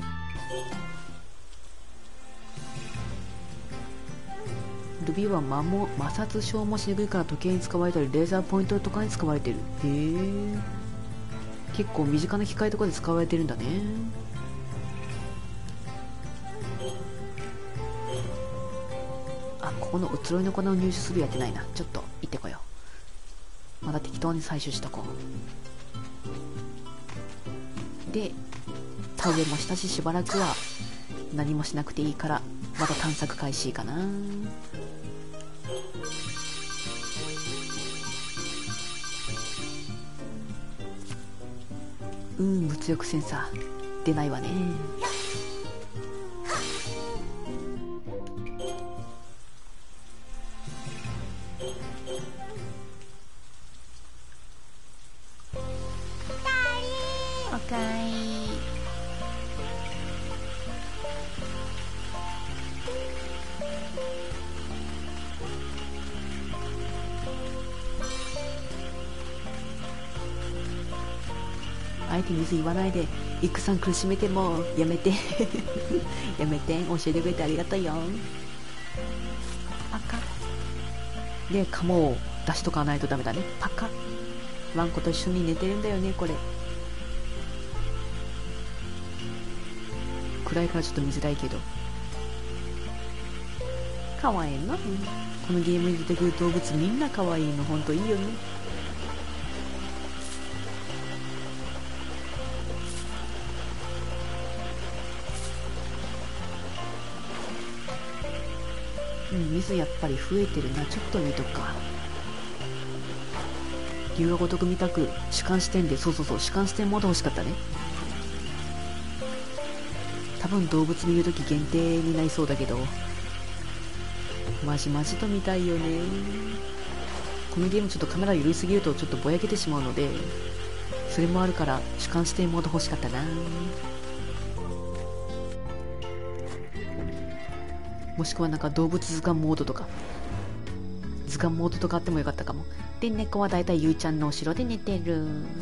ルビーは摩擦消耗しにくいから時計に使われたりレーザーポイントとかに使われてる。へえ、結構身近な機械とかで使われてるんだね。あ、ここの移ろいの粉を入手するやってないな。ちょっと行ってこよう。まだ適当に採取しとこう。で田植えもしたし、しばらくは何もしなくていいからまた探索開始かな。物欲センサー出ないわね。 おかえり。 アあえて水言わないで、戦苦しめてもやめてやめて、教えてくれてありがとうよ。パカで、カモを出しとかないとダメだね。パカ。ワンコと一緒に寝てるんだよね、これ。暗いからちょっと見づらいけど、かわいいの。このゲームに出てくる動物みんなかわいいの。ほんといいよね。水やっぱり増えてるな。ちょっと見とくか。龍が如く見たく主観視点で、そう主観視点モード欲しかったね。多分動物見るとき限定になりそうだけど、マジと見たいよね。このゲームちょっとカメラ緩すぎるとちょっとぼやけてしまうので、それもあるから主観視点モード欲しかったな。もしくはなんか動物図鑑モードとか、図鑑モードとかあってもよかったかも。で、猫はだいたいゆうちゃんの後ろで寝てる。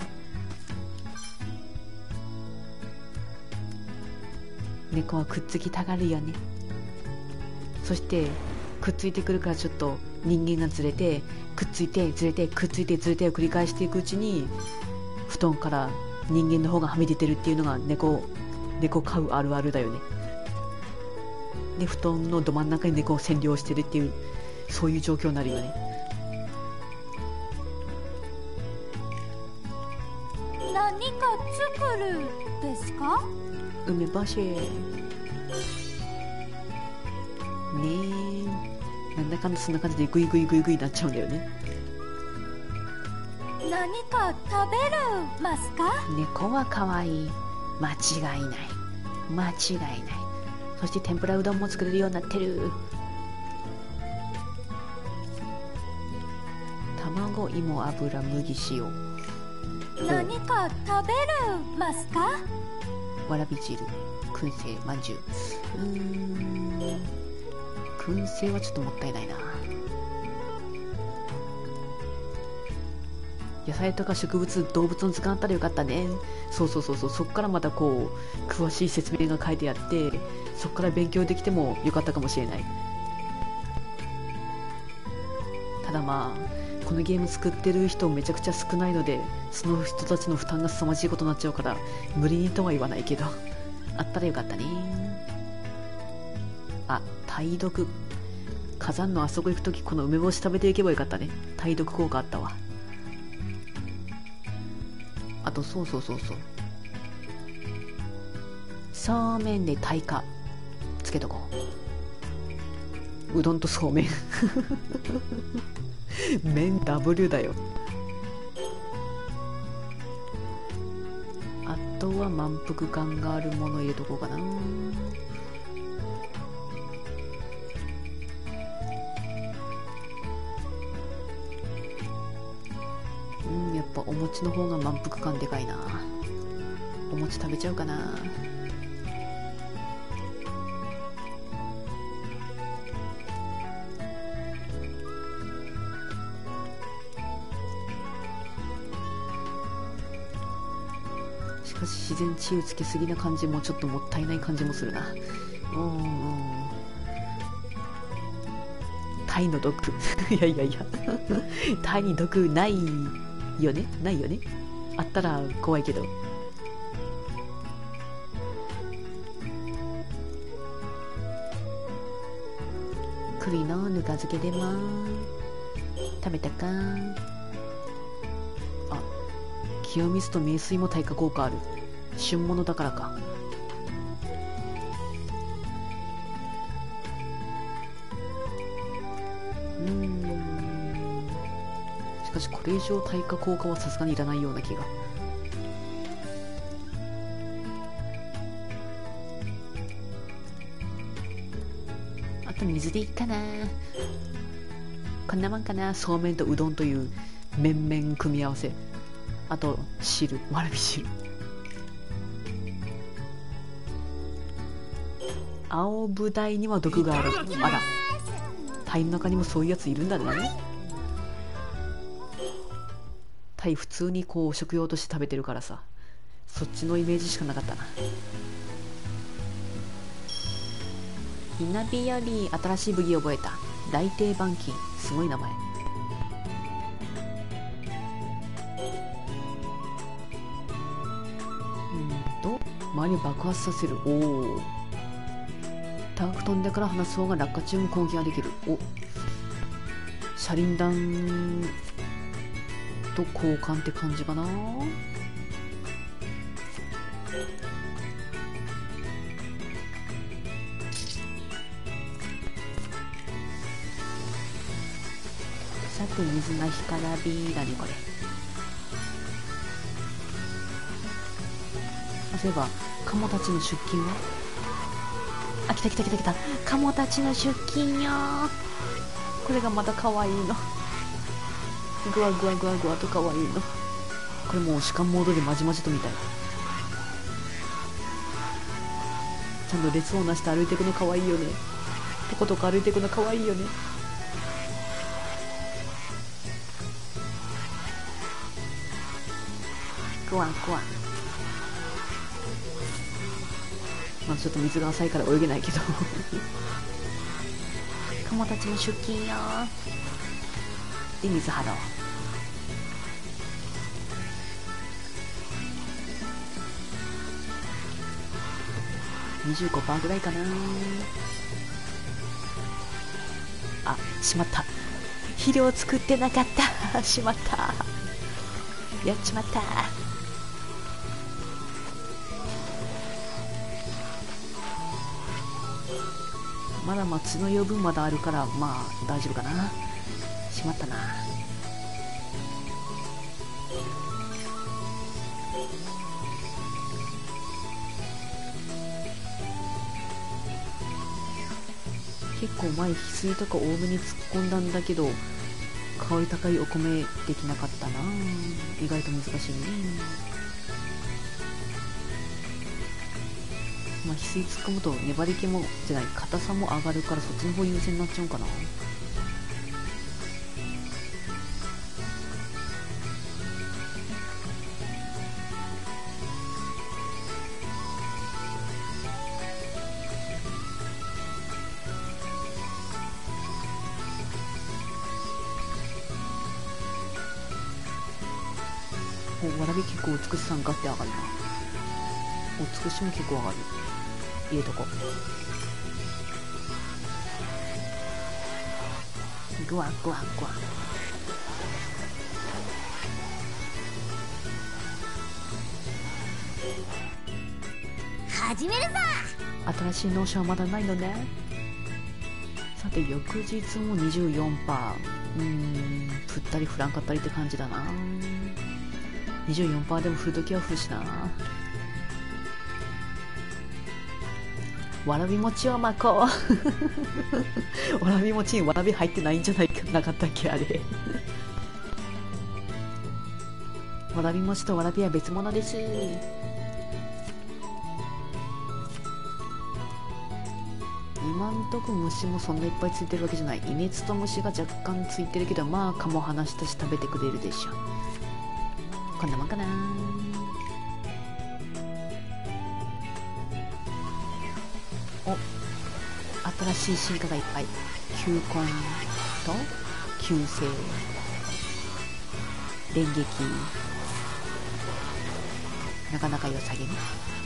猫はくっつきたがるよね。そしてくっついてくるからちょっと人間がずれて、くっついてずれて、くっついてずれてを繰り返していくうちに、布団から人間の方がはみ出てるっていうのが猫飼うあるあるだよね。で、布団のど真ん中に猫を占領してるっていう、そういう状況になるよね。 何か作るですか？ 梅干しねえ、なんだかんだそんな感じでグイグイになっちゃうんだよね。 何か食べるますか？ 猫は可愛い。間違いない。そして天ぷらうどんも作れるようになってる。卵、芋、油、麦、塩。 何か食べるますか？ わらび汁、燻製、まんじゅう。燻製はちょっともったいないな。野菜とか植物、動物の図鑑あったらよかったね。そっからまたこう詳しい説明が書いてあって、そっから勉強できてもよかったかもしれない。ただまあこのゲーム作ってる人めちゃくちゃ少ないので、その人たちの負担が凄まじいことになっちゃうから、無理にとは言わないけどあったらよかったね。あ、体読。火山のあそこ行くときこの梅干し食べていけばよかったね。体読効果あったわ。あとそうそうめんで耐火つけとこう。うどんとそうめん麺 W だよ。あとは満腹感があるもの入れとこうかな。やっぱお餅の方が満腹感でかいな。お餅食べちゃうかな。しかし自然治癒つけすぎな感じもちょっともったいない感じもするな。タイの毒いやタイに毒ないよね。あったら怖いけど。栗のぬか漬けでま食べたか。あ、清水と名水も耐火効果ある。旬物だからか。しかしこれ以上耐火効果はさすがにいらないような気が。あと水でいいかな。こんなもんかな。そうめんとうどんという麺々組み合わせ。あと汁、わらび汁。青ブダイには毒がある。あら、タイの中にもそういうやついるんだね。タイ普通にこう食用として食べてるからさ、 そっちのイメージしかなかったな。ひなびより新しい武器を覚えた。大定板金、すごい名前。周りを爆発させる。おお、高く飛んでから離す方が落下中も攻撃ができる。お、車輪弾と交換って感じかな。さて水な干からびだねこれ。そういえばカモたちの出勤は。あ、来た来た来た来た。カモたちの出勤よ。これがまた可愛いの。グワグワグワグワと可愛いの。これもう主観モードでまじまじとみたい。ちゃんと列をなして歩いていくの可愛いよね。とことか歩いていくの可愛いよね。グワグワ。まあちょっと水が浅いから泳げないけどカモたちも出勤よ。で水払おう。25% ぐらいかな。あ、しまった。肥料作ってなかったしまった。やっちまった。まだまあ角余分まだあるからまあ大丈夫かな。しまったな。結構前翡翠とか多めに突っ込んだんだけど香り高いお米できなかったな。意外と難しいね。まあ翡翠突っ込むと粘り気もじゃない硬さも上がるからそっちの方優先になっちゃうんかな。お、わらび結構美しさんガッて上がるな。お、美しも結構上がる。入れとこう。グワグワグワ。 始めるぞ。 新しい納車はまだないのね。さて翌日も 24%。降ったり降らんかったりって感じだな。24% でも降るときは降るしな。わらび餅を巻こうわらび餅にわらび入ってないんじゃないかなかったっけあれわらび餅とわらびは別物です。今んとこ虫もそんないっぱいついてるわけじゃない。イネツと虫が若干ついてるけどまあ蚊も離したし食べてくれるでしょ。こんなもんかな。お、新しい進化がいっぱい。球根と球星連撃、なかなか良さげね。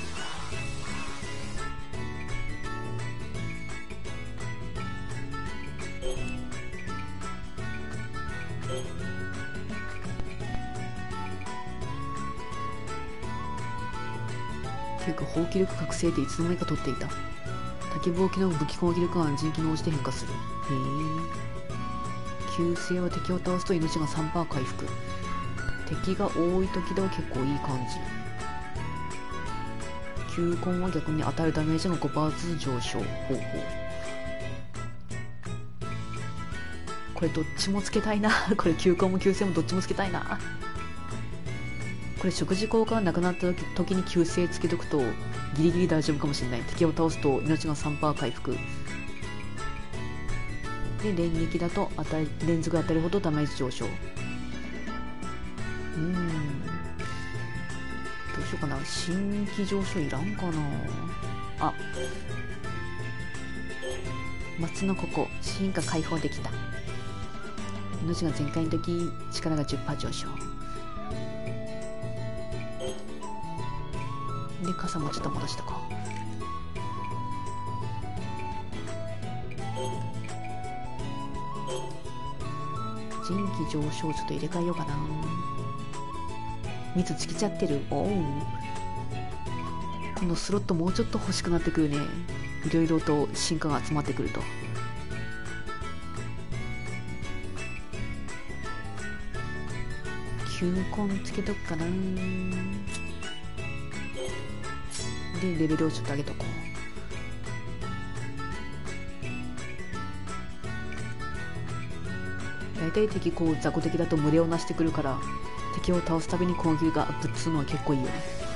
ていうか砲撃力覚醒でいつの間にか取っていた。竹棒機の武器攻撃力は人気に応じて変化する。へえ。球星は敵を倒すと命が 3% 回復。敵が多い時では結構いい感じ。球根は逆に与えるダメージが 5% ずつ上昇。ほうほう。これどっちもつけたいなこれ球根も球星もどっちもつけたいな。これ食事効果がなくなった時に急性つけとくとギリギリ大丈夫かもしれない。敵を倒すと命が 3% 回復で、連撃だと連続当たるほどダメージ上昇。どうしよしようかな。新規上昇いらんかな。あ、松のここ進化解放できた。命が全開の時力が 10% 上昇で、傘もちょっと戻したか。人気上昇ちょっと入れ替えようかな。蜜尽きちゃってる。おう、このスロットもうちょっと欲しくなってくるね。いろいろと進化が集まってくると。球根つけとくかな。でレベルをちょっと上げとこう。大体敵こう雑魚敵だと群れをなしてくるから、敵を倒すたびに攻撃がぶっつうのは結構いいよね。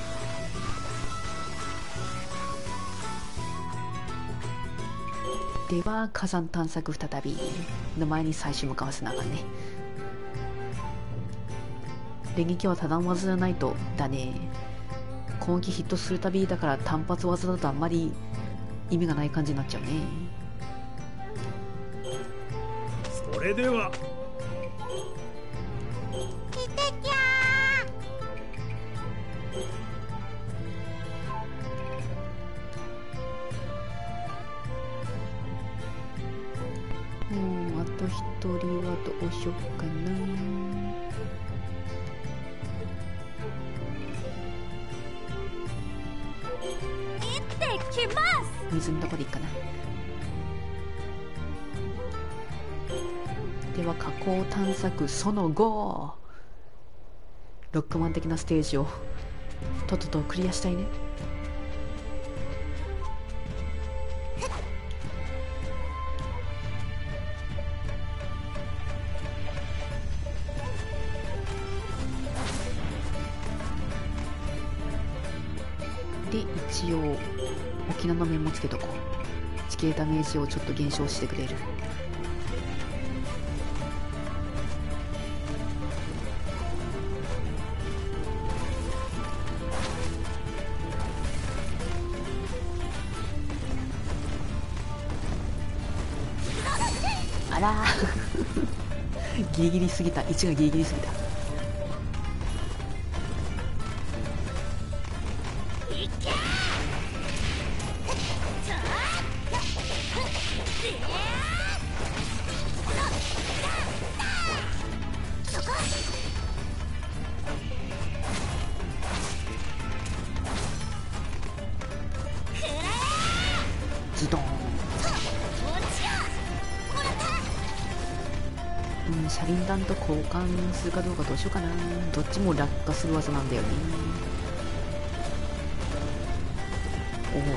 では火山探索再びの前に最終向かわせなあかんね。連撃はただの技じゃないとだね。攻撃ヒットするたびだから単発技だとあんまり意味がない感じになっちゃうね。 それでは。 あと一人はどうしようかな。 行ってきます。 水のとこでいいかな。では火口探索その後、ロックマン的なステージをとっととクリアしたいね。で一応沖縄の面もつけとこう。地形ダメージをちょっと減少してくれる。あらギリギリすぎた。1がギリギリすぎた。ズドン。車輪弾と交換するかどうかどうしようかな。どっちも落下する技なんだよね。おお、危ない。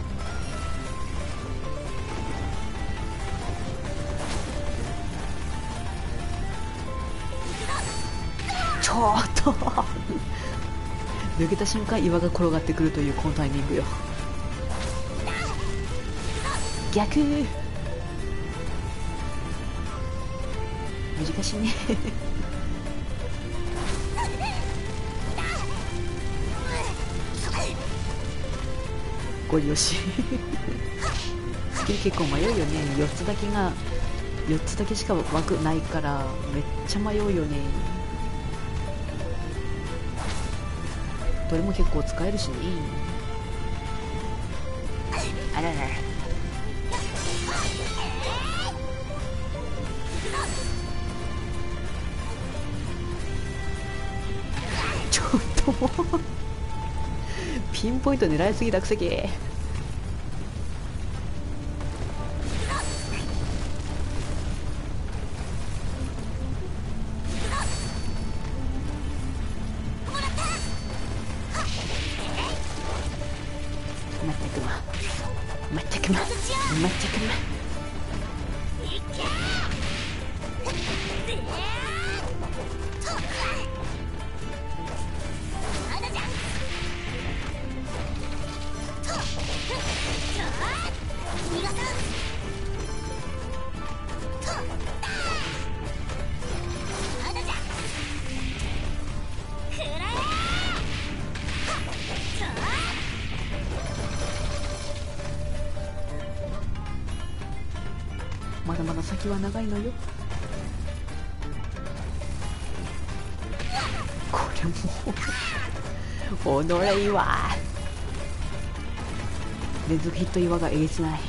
ちょっと抜けた瞬間岩が転がってくるというこのタイミングよ。逆難しいねゴリ押しスキル結構迷うよね。4つだけしか枠ないからめっちゃ迷うよね。どれも結構使えるしね。あららら、ちょっともうピンポイント狙いすぎだくせけ。まったくまったくままったくま。 先は長いのよ。これもおのれいわ。連続ヒット岩がえげつない。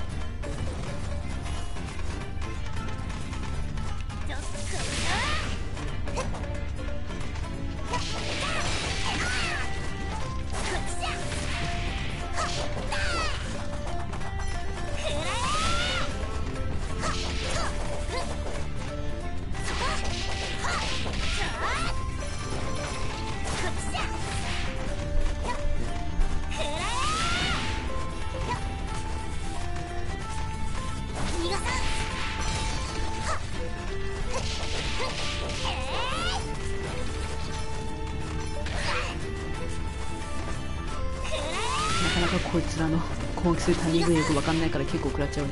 なかなかこいつらの攻撃するタイミングがよく分かんないから結構食らっちゃうね。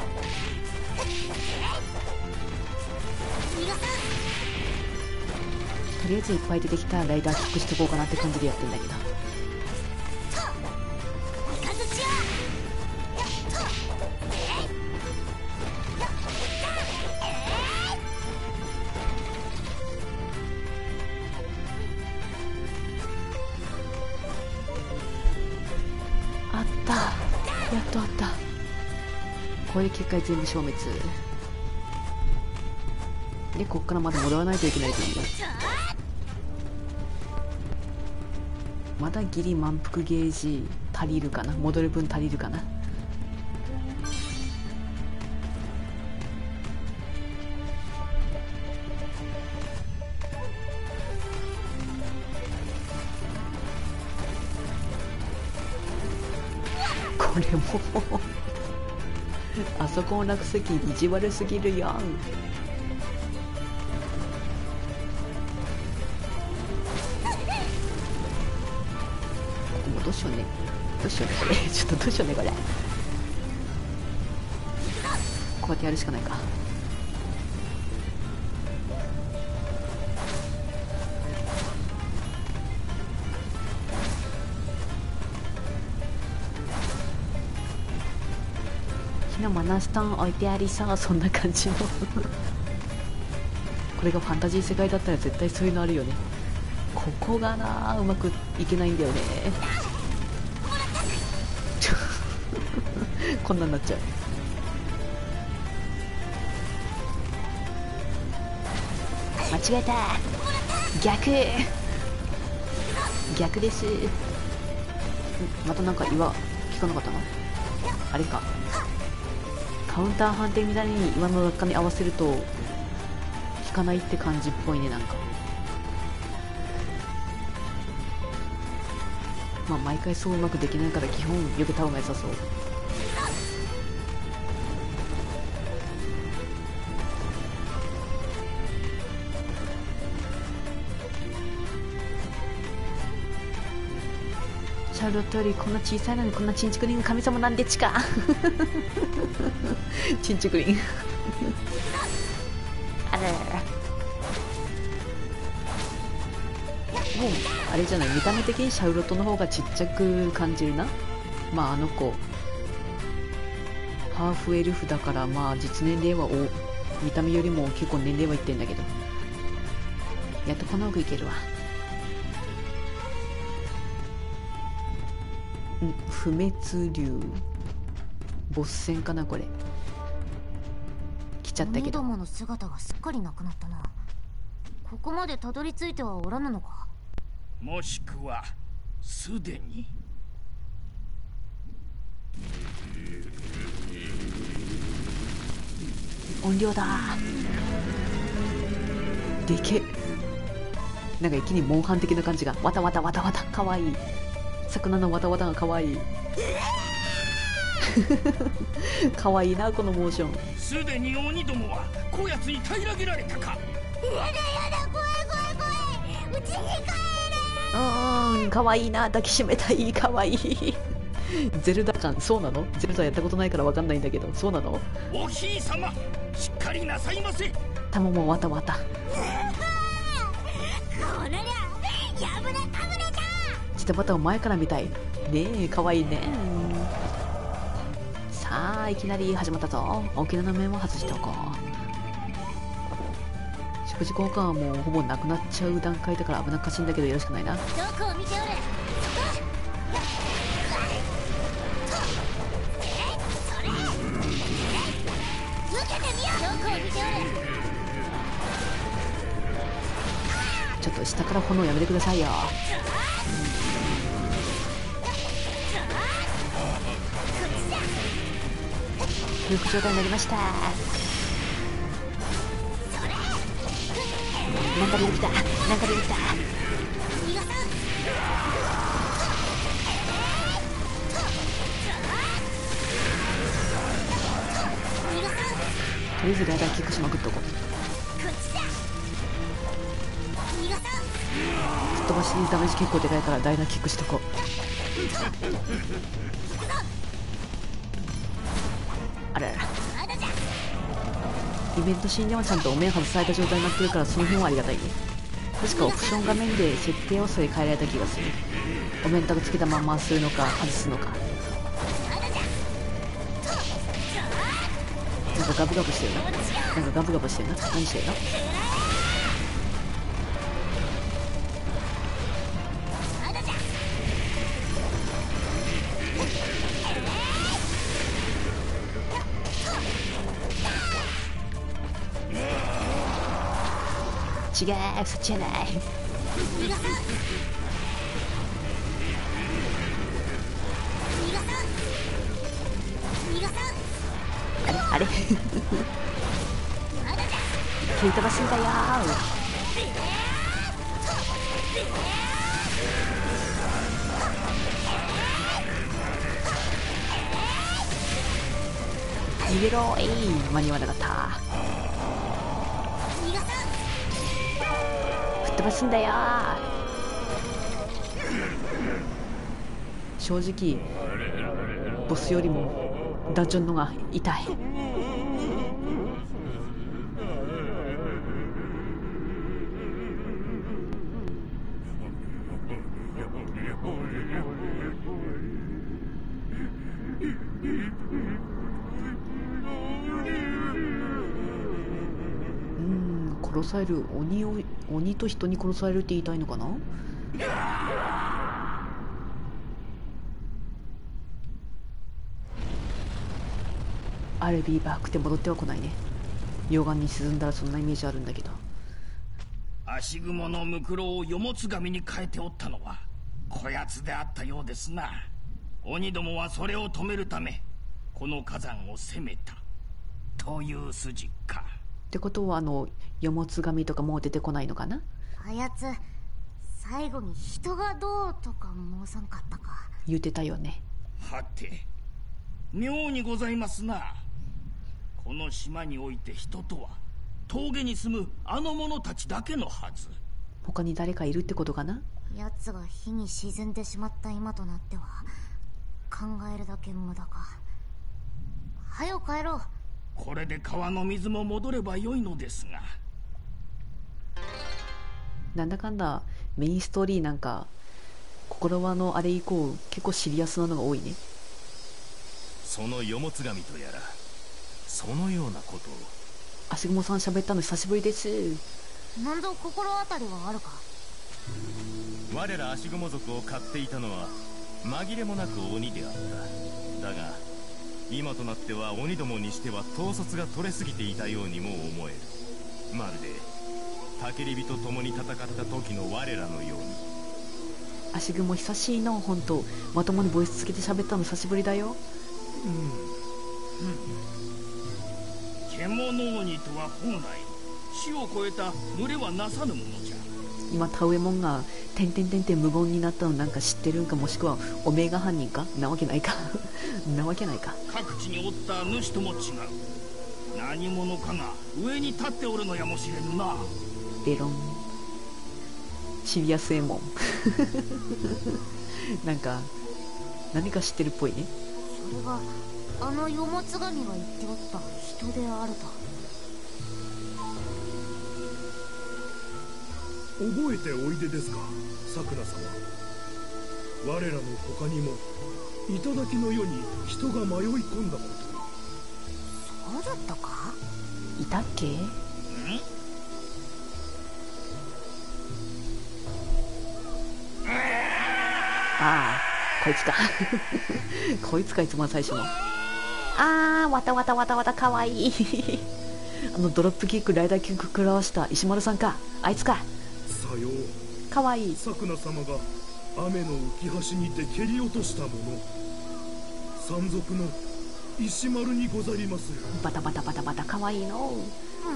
とりあえずいっぱい出てきたライダーキックしていこうかなって感じでやってんだけど、あったやっとあった。これで結界全部消滅で、こっからまだ戻らないといけないという。まだギリ満腹ゲージ足りるかな、戻る分足りるかな。これもあそこの落石意地悪すぎるやん。もうどうしようね、どうしようねこれちょっとどうしようねこれ。こうやってやるしかないか。ひなマナスタン置いてありさ、そんな感じのこれがファンタジー世界だったら絶対そういうのあるよね。ここがなうまくいけないんだよねこんなんなっちゃう。間違えた、逆です。またなんか岩聞かなかったのあれか。カウンター判定みたいに岩の落下に合わせると効かないって感じっぽいね。なんかまあ毎回そううまくできないから基本避けた方が良さそう。シャーロットよりこんな小さいのにこんなチンチクリン神様なんでちかチンチクリンあららら、もうあれじゃない、見た目的にシャウロットの方がちっちゃく感じるな。まああの子ハーフエルフだから、まあ実年齢は見た目よりも結構年齢はいってんだけど、やっとこの奥いけるわ。不滅竜ボス戦かなこれ。来ちゃったけど。 鬼どもの姿がすっかりなくなったな。ここまでたどり着いてはおらぬのか。 もしくはすでに。 音量だでけ。なんか一気にモンハン的な感じが、わたわたわたわた、かわいい。魚のわたわたがかわいいかわいいなこのモーション。 すでに鬼どもはこやつに平らげられたか。 やだやだ、怖い、うちに帰れ。 かわいいな、抱きしめたい、かわいいゼルダ感。そうなの？ゼルダやったことないからわかんないんだけど、そうなの？ おひいさま、しっかりなさいませ。 たまもわたわた。 このりゃやぶれかぶれだ。 ジタバタを前から見たいねえ、かわいいね。さあいきなり始まったぞ。沖縄の面を外しておこう。食事交換はもうほぼなくなっちゃう段階だから危なっかしいんだけどよろしくないな。 どこを見ておる。それ受けてみよう。どこを見ておる。 ちょっと下から炎やめてくださいよ。空腹状態になりました。なんか出てきた、なんか出てきた。とりあえずライダーキックしまくっとこう。吹っ飛ばしダメージ結構でかいからライダーキックしとこう。あらら、イベントシーンではちゃんとお面外された状態になってるからその辺はありがたいね。確かオプション画面で設定をそれ変えられた気がする。お面タグつけたまんまするのか外すのか。なんかガブガブしてるな。なんかガブガブしてるな。何してるの。違う、そっちじゃない。あれ蹴り飛ばすんだよ。逃げろ。間に合わなかった。吹っ飛ばすんだよ。正直ボスよりもダンジョンのが痛い。殺される。鬼と人に殺されるって言いたいのかな。アルビーバークって戻っては来ないね。溶岩に沈んだらそんなイメージあるんだけど。 足雲のムクロをよもつ紙に変えておったのはこやつであったようですな。鬼どもはそれを止めるためこの火山を攻めたという筋か。 ってことはよもつ紙とかもう出てこないのかな。 あやつ最後に人がどうとか申さんかったか。 言うてたよね。 はて妙にございますな。この島において人とは峠に住むあの者たちだけのはず。 他に誰かいるってことかな。 奴が火に沈んでしまった今となっては考えるだけ無駄か。はよ帰ろう。 これで川の水も戻ればよいのですが。 なんだかんだメインストーリーなんか心輪のあれ以降結構シリアスなのが多いね。 そのよもつ紙とやらそのようなことを。 足雲さん喋ったの久しぶりです。 何度心当たりはあるか。 我ら足雲族を買っていたのは紛れもなく鬼であった。だが今となっては鬼どもにしては統率が取れすぎていたようにも思える。まるでタケリビと共に戦った時の我らのように。 足雲久しいの。本当まともにボイスつけて喋ったの久しぶりだよ。 獣鬼とは本来死を超えた群れはなさぬものじゃ。 今タウエモンがてんてんてんてん無言になったのなんか知ってるんか、もしくはオメガ犯人か。なわけないかなわけないか。 各地におった主とも違う。何者かが上に立っておるのやもしれぬな。 ベロンシリアスエモンなんか何か知ってるっぽいね。 それがあのよもつ神が言っておった人であると。 覚えておいでですか、さくら様。我らの他にも頂の世に人が迷い込んだことそうだったか？ いたっけ？ああ、こいつか。こいつか、一番最初の。あー、わたわたわたわた、かわいい。ドロップキック、ライダーキック食らわした石丸さんか。あいつか。 さよう。 かわいい。 さくな様が雨の浮き橋にて蹴り落としたもの、山賊の石丸にござりまする。 バタバタバタバタ、かわいいの。 も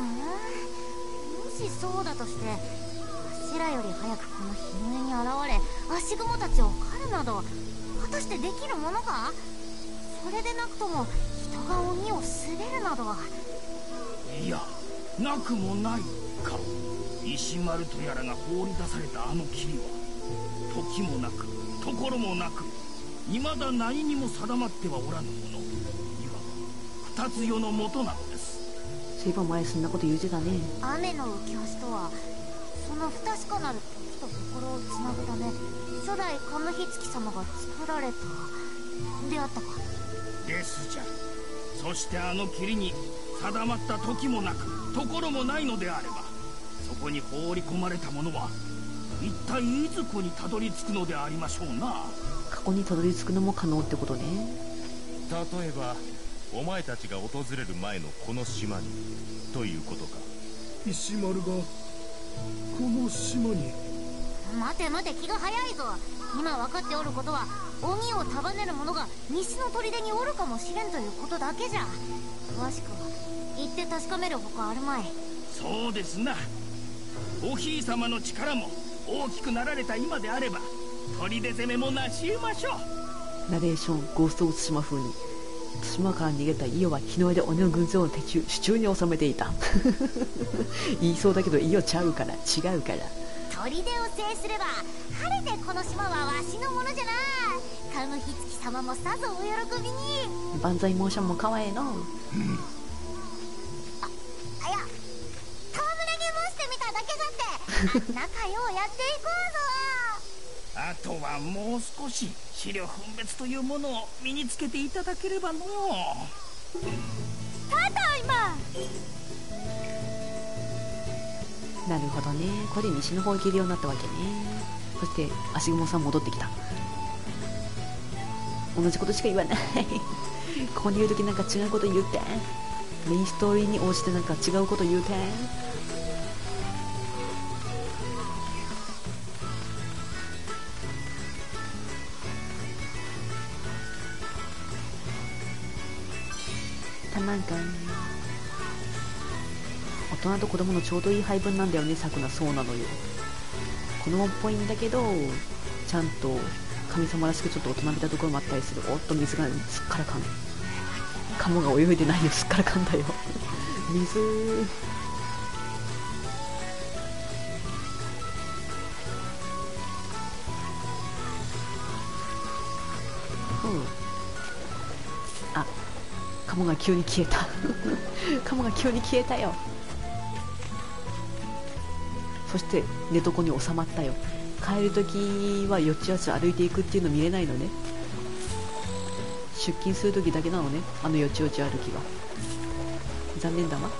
しそうだとして、わしらより早くこの日の上に現れ足雲たちを狩るなど果たしてできるものか？それでなくとも人が鬼をすれるなどは。 いや、なくもないか。石丸とやらが放り出されたあの霧は時もなく所もなく、未だ何にも定まってはおらぬもの、いわば二つ世の元なのです。 そういえば前そんなこと言うてたね。 雨の浮き橋とはその不確かなる時と心をつなぐため初代神日月様が作られたであったか。 ですじゃ。そしてあの霧に定まった時もなく所もないのであれば、そこに放り込まれたものは一体いずこにたどり着くのでありましょうな。 過去にたどり着くのも可能ってことね。 例えばお前たちが訪れる前のこの島にということか。 石丸がこの島に。 待て待て、気が早いぞ。今分かっておることは鬼を束ねる者が西の砦におるかもしれんということだけじゃ。詳しくは行って確かめるほかあるまい。 そうですな。おひい様の力も大きくなられた今であれば砦攻めもなし得ましょう。 ナレーション、ゴースト・ウツシマ風に。島から逃げたイオは日の上で鬼の軍勢を手中に収めていた。言いそうだけどイオちゃうから、違うから。 砦を制すれば晴れてこの島はわしのものじゃな。神日月様もさぞお喜びに。 万歳モーションもかわええの。 あ、いや、戯れげ申してみただけだって。仲良うやっていこうぞ。 あとはもう少し資料分別というものを身につけていただければの。 ただいま。 なるほどね。これで西の方行けるようになったわけね。そして足雲さん戻ってきた。同じことしか言わない。ここにいる時なんか違うこと言うて。メインストーリーに応じてなんか違うこと言うて。たまんかん。大人と子供のちょうどいい配分なんだよね、さくな。そうなのよ。子供っぽいんだけどちゃんと神様らしくちょっと大人びたところもあったりする。おっと、水がすっからかん。カモが泳いでないよ、すっからかんだよ。水。あ、カモが急に消えた。カモが急に消えたよ。そして寝床に収まったよ。帰るときはよちよち歩いていくっていうの見れないのね。出勤するときだけなのね、あのよちよち歩きは。残念だわ。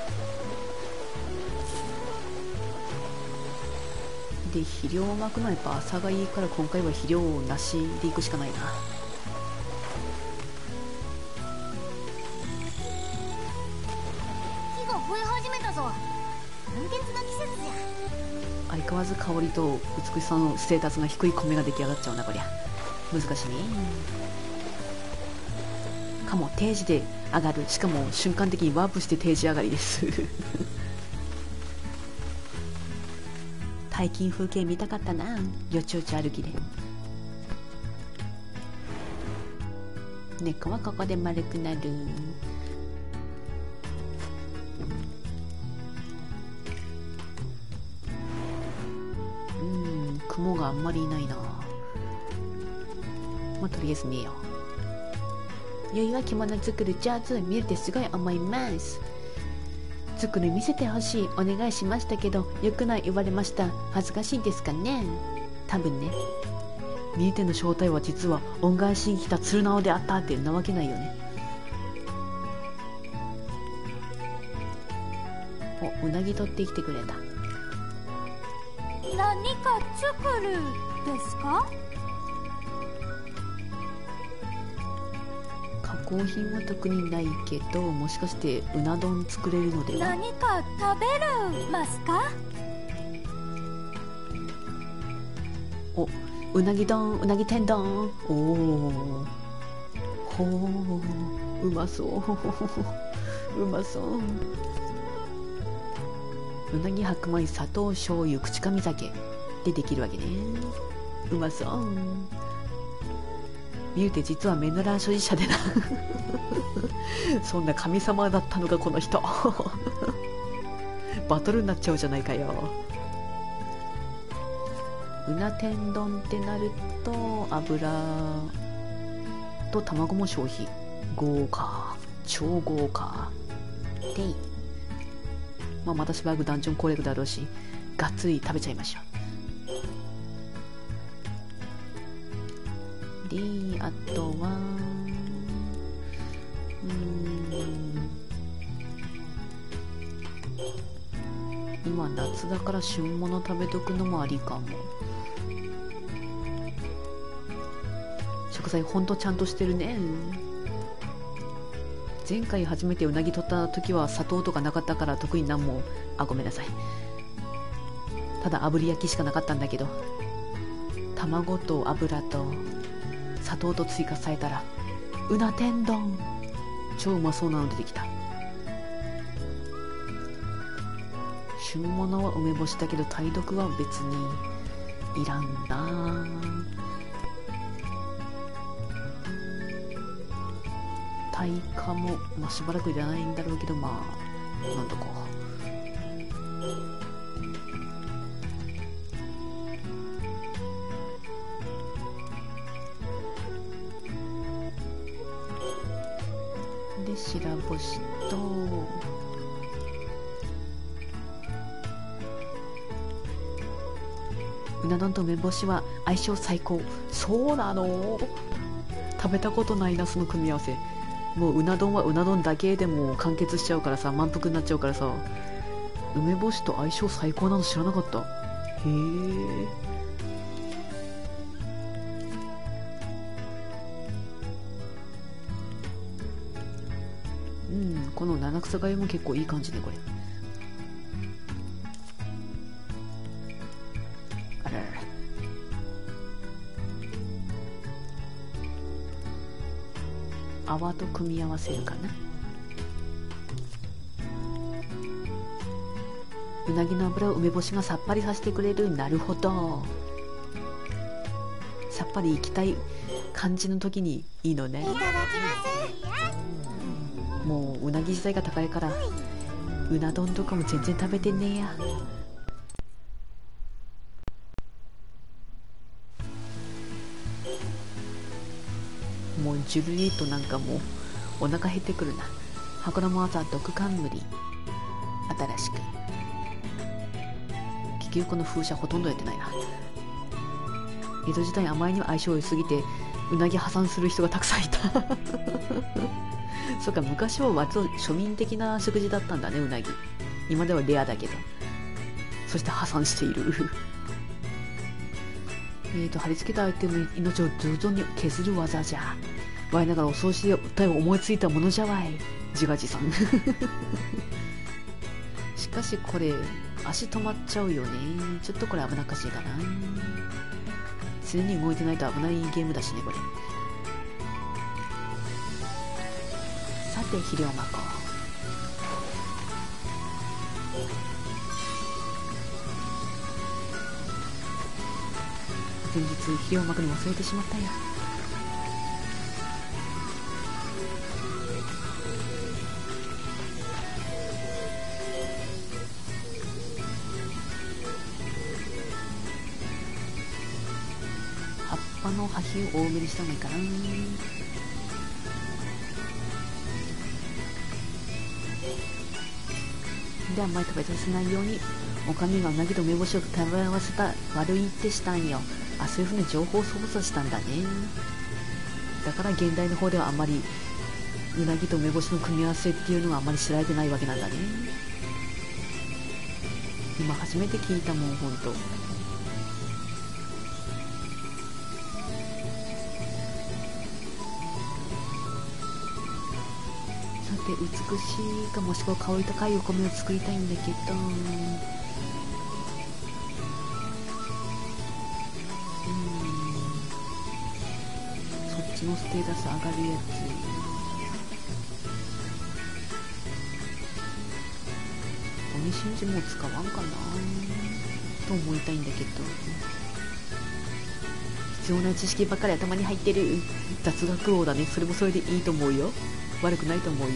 で、肥料をまくのはやっぱ朝がいいから、今回は肥料なしでいくしかないな。 火が増え始めたぞ。満月の季節じゃ。 相変わらず香りと美しさのステータスが低い米が出来上がっちゃうな、こりゃ。難しいね。かも定時で上がる。しかも瞬間的にワープして定時上がりです。大金風景見たかったな、よちよち歩きで。猫はここで丸くなる。雲があんまりいないな。まあとりあえず寝よう。ゆいは着物作る上手。見れてすごい思います。作る見せてほしい。お願いしましたけどよくない言われました。恥ずかしいですかね。多分ね。ミルテの正体は実は恩返しに来た鶴縄であったってなわけないよね。 うなぎ取ってきてくれた。 何か作るですか？ 加工品は特にないけど、もしかしてうな丼作れるのでは。 何か食べるますか？ お、うなぎ丼、うなぎ天丼。おお、ほう、うまそううまそう。うなぎ、白米、砂糖、醤油、口上酒でできるわけね。うまそう。言うて実はメノラー所持者でなそんな神様だったのかこの人バトルになっちゃうじゃないかよ。うな天丼ってなると油と卵も消費。豪華、超豪華で、まあ、またしばらくダンジョン攻略だろうし、がっつり食べちゃいましょう。で、あとは今夏だから旬物食べとくのもありかも。食材ほんとちゃんとしてるね。前回初めてうなぎ取った時は砂糖とかなかったから特になんも、あ、ごめんなさい、ただ炙り焼きしかなかったんだけど、卵と油と砂糖と追加されたらうな天丼超うまそうなの出てきた。旬物は梅干しだけど耐毒は別にいらんな。耐火も、まあ、しばらくいらないんだろうけど、まあなんとか。で白干しとうな丼と梅干しは相性最高。そうなの？食べたことないなその組み合わせ。もううな丼はうな丼だけでも完結しちゃうからさ、満腹になっちゃうからさ、梅干しと相性最高なの知らなかった。へえ。うん、この七草がゆも結構いい感じねこれ。あららら。泡と組み合わせるかな。うなぎの油を梅干しがさっぱりさせてくれる。なるほど。さっぱりいきたい感じの時にいいのね。 いただきます。 もううなぎ自体が高いからうな丼とかも全然食べてねえや。もうジュルリートなんかもうお腹減ってくるな。箱のマーザー毒冠新しく。結局この風車ほとんどやってないな。江戸時代あまりにも相性良すぎてうなぎ破産する人がたくさんいたそうか、昔は割と庶民的な食事だったんだね、うなぎ。今ではレアだけど。そして破産している貼り付けた相手の命を徐々に削る技じゃ。我ながらお葬式で歌いを思いついたものじゃわい。自画自賛しかしこれ足止まっちゃうよね。ちょっとこれ危なっかしいかな。常に動いてないと危ないゲームだしねこれ。さて肥料まこ前日肥料まくの忘れてしまったよ。葉っぱの葉皮を多めにした方がいいかな。であんまり食べさせないようにおかみがうなぎと梅干しを食べ合わせた悪いってしたんよ。あ、そういうふうに情報操作したんだね。だから現代の方ではあんまりうなぎと梅干しの組み合わせっていうのがあんまり知られてないわけなんだね。 今初めて聞いたもん、ほんと。さて、美しいかもしくは香り高いお米を作りたいんだけど、そっちのステータス上がるやつ、鬼真珠もう使わんかなと思いたいんだけど、必要な知識ばっかり頭に入ってる雑学王だね。それもそれでいいと思うよ、悪くないと思うよ。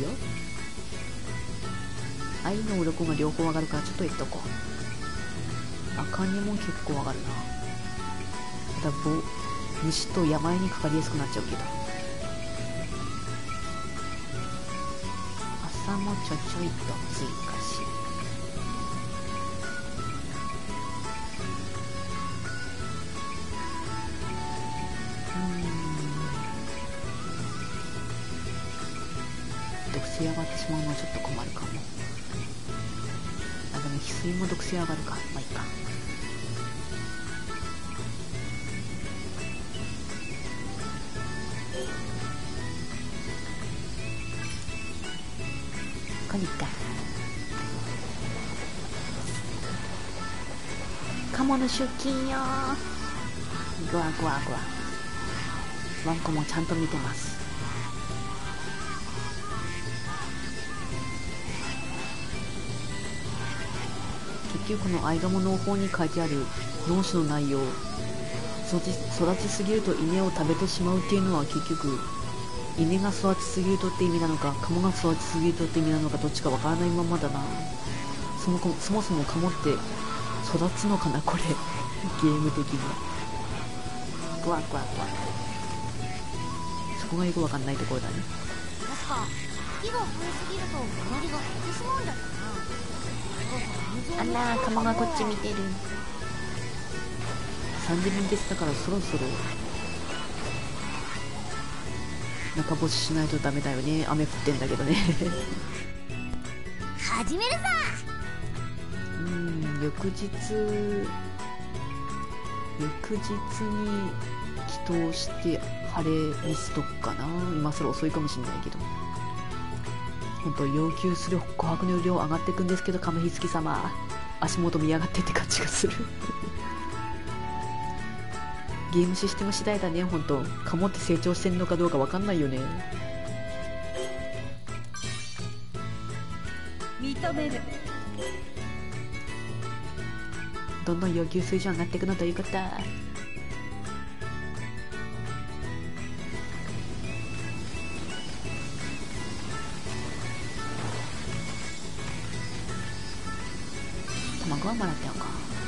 愛の鱗が両方上がるからちょっと言っとこう。赤にも結構上がるな。ただ虫と病にかかりやすくなっちゃうけど、朝もちょちょいと追加し、毒性上がってしまうのはちょっと困るかも。あ、でも翡翠も毒性上がるか。まあいいか。これか。カモの出勤よー。グワグワグワ。ワンコもちゃんと見てます。結局この間もの方に書いてある農詞の内容、育ちすぎると稲を食べてしまうっていうのは結局稲が育ちすぎるとって意味なのか、カモが育ちすぎるとって意味なのか、どっちかわからないままだな。そもそもカモって育つのかなこれゲーム的に。グワグワグワ。そこがよくわかんないところだね。 確か木が増えすぎると実りが減ってしまうんだよな。 あらー、カモがこっち見てる。3時分でしたからそろそろ中干ししないとダメだよね。雨降ってんだけどね始めるさ。 翌日に祈祷して晴れにしとくかな。今更遅いかもしれないけど、本当要求する琥珀の量上がっていくんですけど、亀ひつき様足元見やがってって感じがするゲームシステム次第だね。本当カモって成長してんのかどうかわかんないよね。 認める。 どんどん要求水準上がっていくのということだ。卵はもらっておこ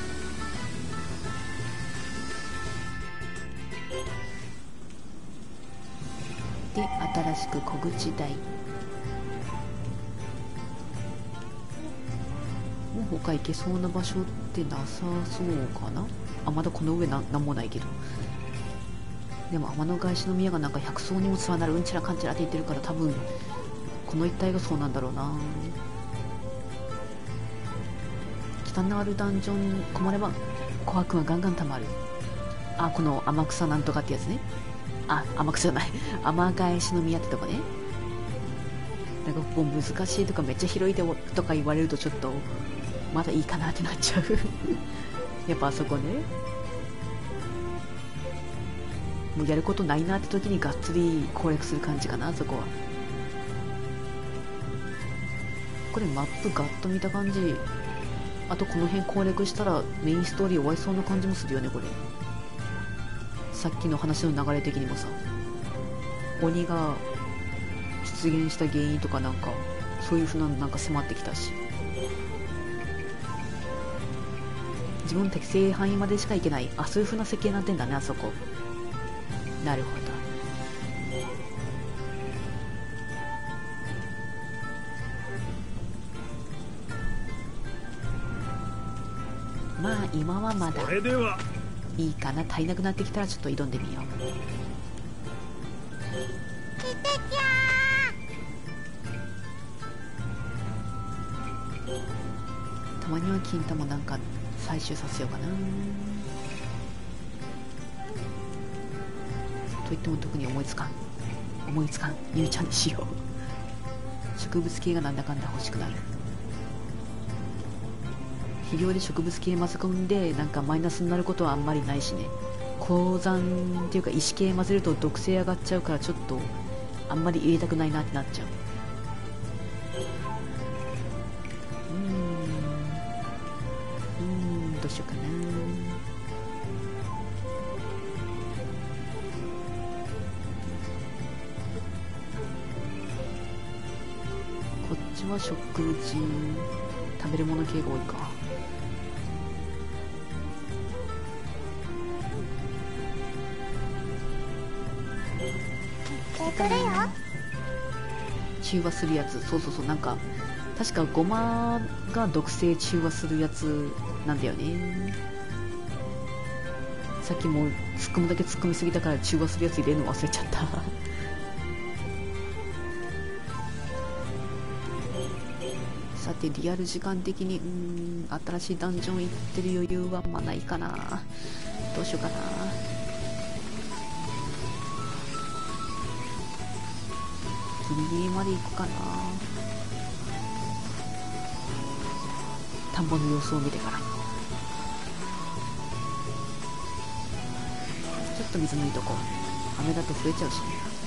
う。で、新しく小口台。もう他行けそうな場所ってなさそうかな。あ、まだこの上なんもないけど。でも天の返しの宮がなんか100層にも連なるうんちらかんちらって言ってるから、多分この一帯がそうなんだろうな。汚なるダンジョンにこもれば琥珀がガンガンたまる。あ、この天草なんとかってやつね。あ、天草じゃない天返しの宮ってとこね。なんかここ難しいとかめっちゃ広いとか言われるとちょっとまだいいかなってなっちゃうやっぱあそこね、もうやることないなって時にがっつり攻略する感じかな、あそこは。これマップガッと見た感じ、あとこの辺攻略したらメインストーリー終わりそうな感じもするよね。これさっきの話の流れ的にもさ、鬼が出現した原因とかなんかそういう風なのなんか迫ってきたし、自分の適正範囲までしか行けない、あ、そういう風な設計になってんだね、あそこ。なるほど。まあ今はまだそれではいいかな。足りなくなってきたらちょっと挑んでみよう。 来てきゃたまには金玉なんか採集させようかな。といっても特に思いつかんゆうちゃんにしよう。植物系がなんだかんだ欲しくなる。肥料で植物系混ぜ込んでなんかマイナスになることはあんまりないしね。鉱山っていうか石系混ぜると毒性上がっちゃうから、ちょっとあんまり入れたくないなってなっちゃう。どうしようかな。こっちは植物食べるもの系が多いか。 来るよ。 中和するやつ、そうそうそう、なんか確かゴマが毒性中和するやつなんだよね。さっきも突っ込むだけ突っ込みすぎたから中和するやつ入れるの忘れちゃったさてリアル時間的に新しいダンジョン行ってる余裕はあんまないかな。どうしようかな。ギリギリまで行くかな。田んぼの様子を見てから。ちょっと水抜いとこう。雨だと増えちゃうしね。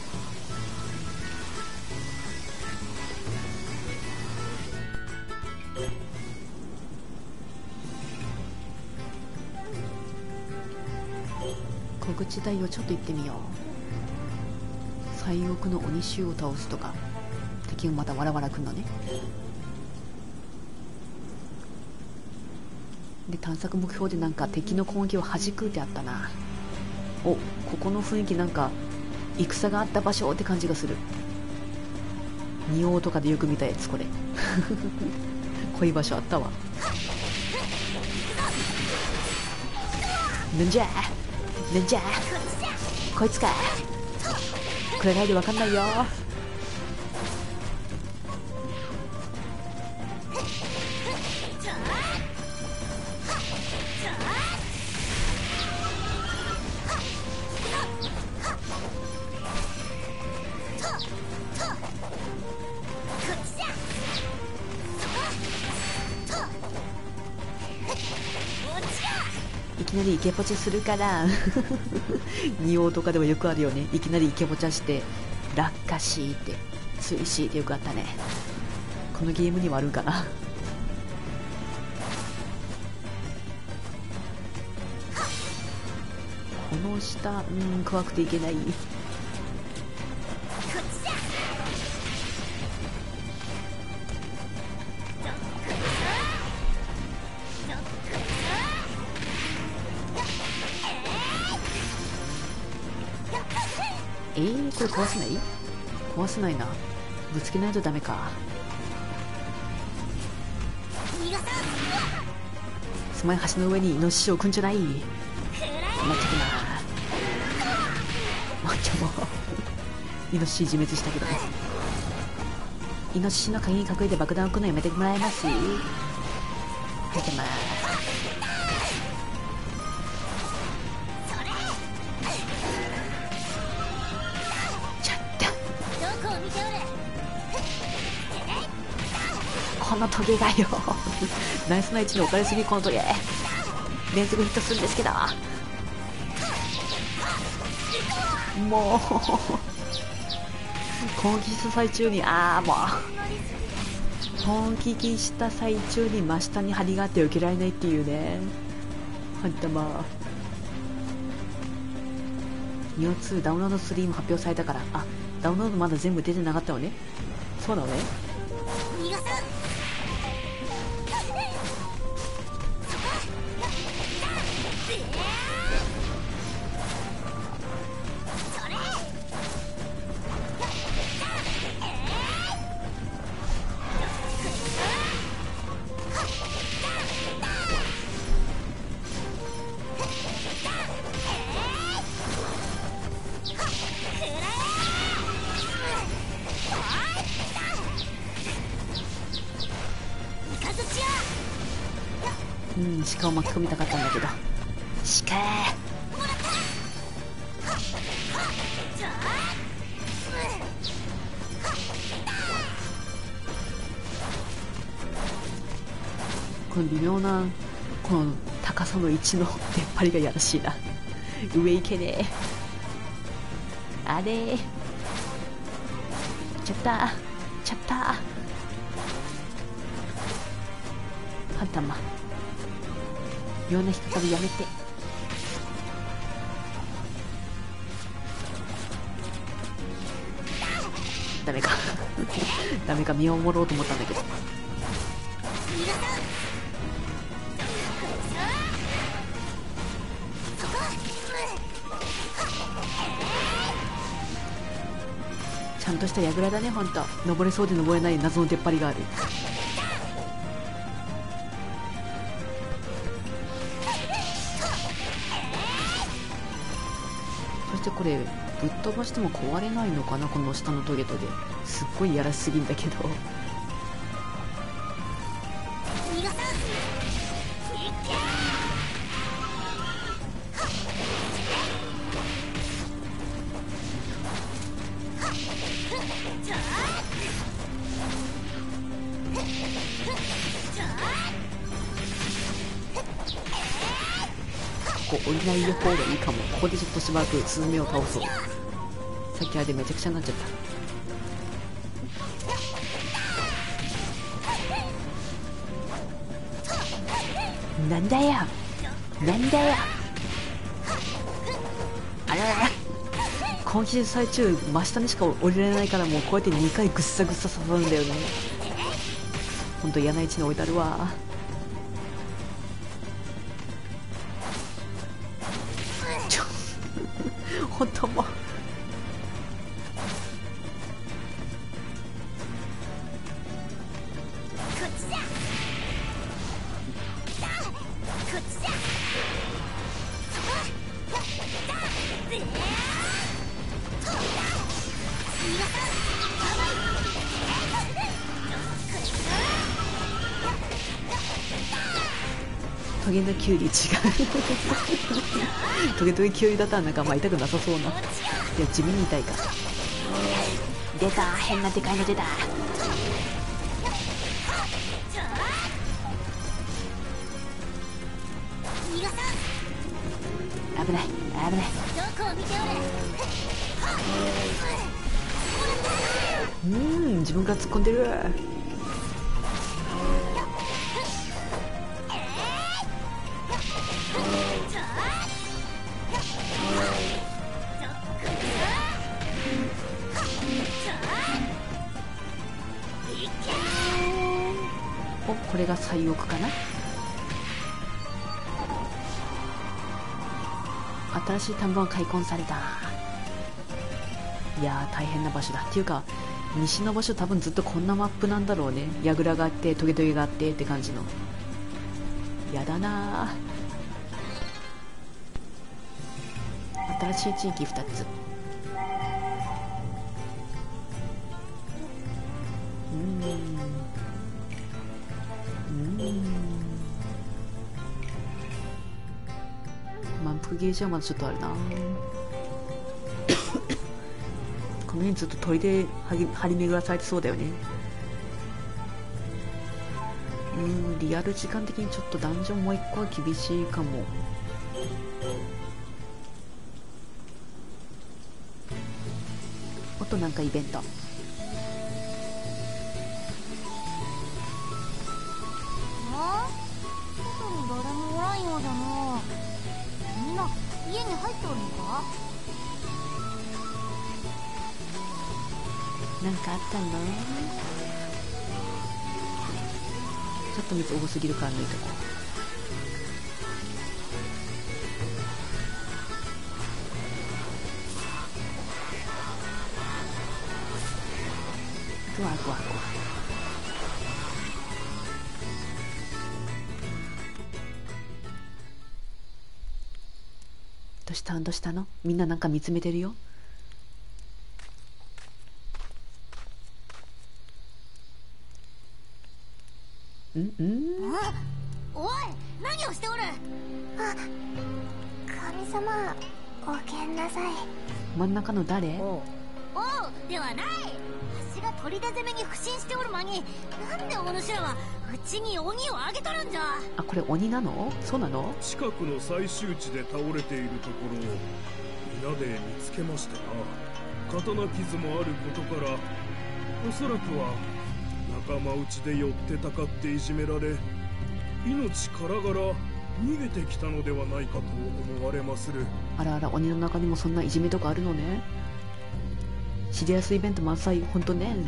小口台をちょっと行ってみよう。最奥の鬼衆を倒すとか。敵がまたわらわらくんのね。で探索目標でなんか敵の攻撃を弾くってあったな。お、ここの雰囲気なんか戦があった場所って感じがする。仁王とかでよく見たやつこれこういう場所あったわ。なんじゃなんじゃこいつか。これないでわかんないよ。いきなりイケポチするから仁王とかでもよくあるよね。いきなりイケポチャして落下しーって追しーってよくあったね。このゲームにはあるんかなこの下怖くていけない。これ壊せないな。ぶつけないとダメか。すまい、橋の上にイノシシを置くんじゃない。待ってくな。ちょもうイノシシ自滅したけどね。イノシシの鍵に隠れて爆弾を置くのやめてもらえます。はいてまーす。このトゲがよナイスな位置に置かれすぎ。このトゲ連続ヒットするんですけど、もう攻撃した最中に攻撃した最中に真下に針があって受けられないっていうね。はったまニオ2ダウンロード3も発表されたから。ダウンロードまだ全部出てなかったのね。そうなのね。 鹿を巻き込みたかったんだけど。鹿この微妙なこの高さの位置の出っ張りがやらしいな。上行けねえ。あれーちゃったハンタマ妙な引っかかりやめて。ダメかダメか、見守ろうと思ったんだけど。ちゃんとした櫓だね、ほんと。登れそうで登れない謎の出っ張りがある。そしてこれぶっ飛ばしても壊れないのかな、この下のトゲトゲ。すっごいやらしすぎんだけど。ここ降りない方がいいかも。ここでちょっとしばらくスズメを倒そう。さっきあれでめちゃくちゃになっちゃった。なんだよあららら、この季節最中真下にしか降りられないから、もうこうやって2回ぐっさぐっさ刺さるんだよね。ほんと嫌な位置に置いてあるわ。ほんともうトゲのキュウリ違うトゲトゲキュウリだったらなんかまあ痛くなさそうな。いや地味に痛いか。出た、変なでかいの出た。危ない自分から突っ込んでる。お、これが最奥かな。新しい田んぼが開墾された。いやー大変な場所だ。っていうか西の場所多分ずっとこんなマップなんだろうね。櫓があってトゲトゲがあってって感じの。やだなー。新しい地域2つ。満腹ゲージはまだちょっとあるな。この辺ずっと鳥で張り巡らされてそうだよね。リアル時間的にちょっとダンジョンもう一個は厳しいかも。あとなんかイベント。 外に誰もおらんようだな。みんな家に入っとるのか。 なんかあったの？ちょっと水多すぎるから抜いとこう。グワグワグワ。どうしたの？みんななんか見つめてるよ。 おい、何をごけんなさい。 真ん中の誰？ おうではない。わしが砦攻めに不審しておる間に、なんでお主らはうちに鬼をあげとるんじゃ。 あ、これ鬼なの？そうなの？ 近くの最終地で倒れているところを皆で見つけましてな。刀傷もあることから、おそらくは仲間内で寄ってたかっていじめられ、命からがら逃げてきたのではないかと思われまする。 あらあら、鬼の中にもそんないじめとかあるのね。シリアスイベント満載、ほんとね。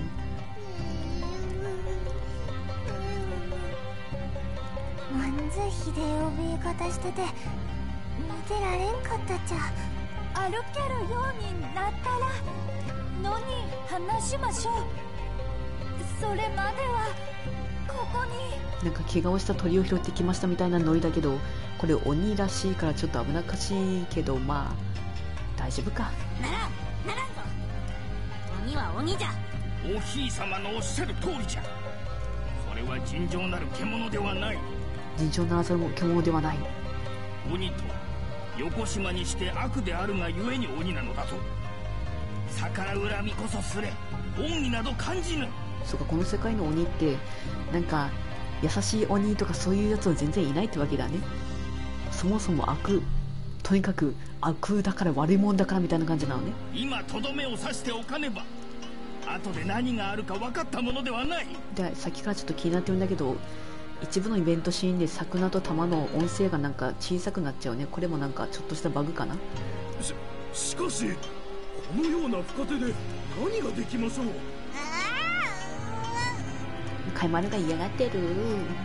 まんずひでえ怯え方してて見てられんかったっちゃ。 歩けるようになったらのに話しましょう。それまではここに。 なんか怪我をした鳥を拾ってきましたみたいなノリだけど、これ鬼らしいからちょっと危なっかしいけど、まあ大丈夫か。 ならんぞ。鬼は鬼じゃ。 おひいさまのおっしゃる通りじゃ。それは尋常なる獣ではない。 尋常ならざる獣ではない。 鬼と横島にして悪であるがゆえに鬼なのだぞ。逆ら恨みこそすれ恩義など感じぬ。 そうか、この世界の鬼ってなんか優しい鬼とかそういうやつは全然いないってわけだね。そもそも悪、とにかく悪だから悪いもんだからみたいな感じなのね。 今とどめを刺しておかねば後で何があるか分かったものではない。 で、さっきからちょっと気になってるんだけど、一部のイベントシーンで桜と玉の音声がなんか小さくなっちゃうね。これもなんかちょっとしたバグかな。 しかしこのような深手で何ができましょう。 カイマルが嫌がってる。 もう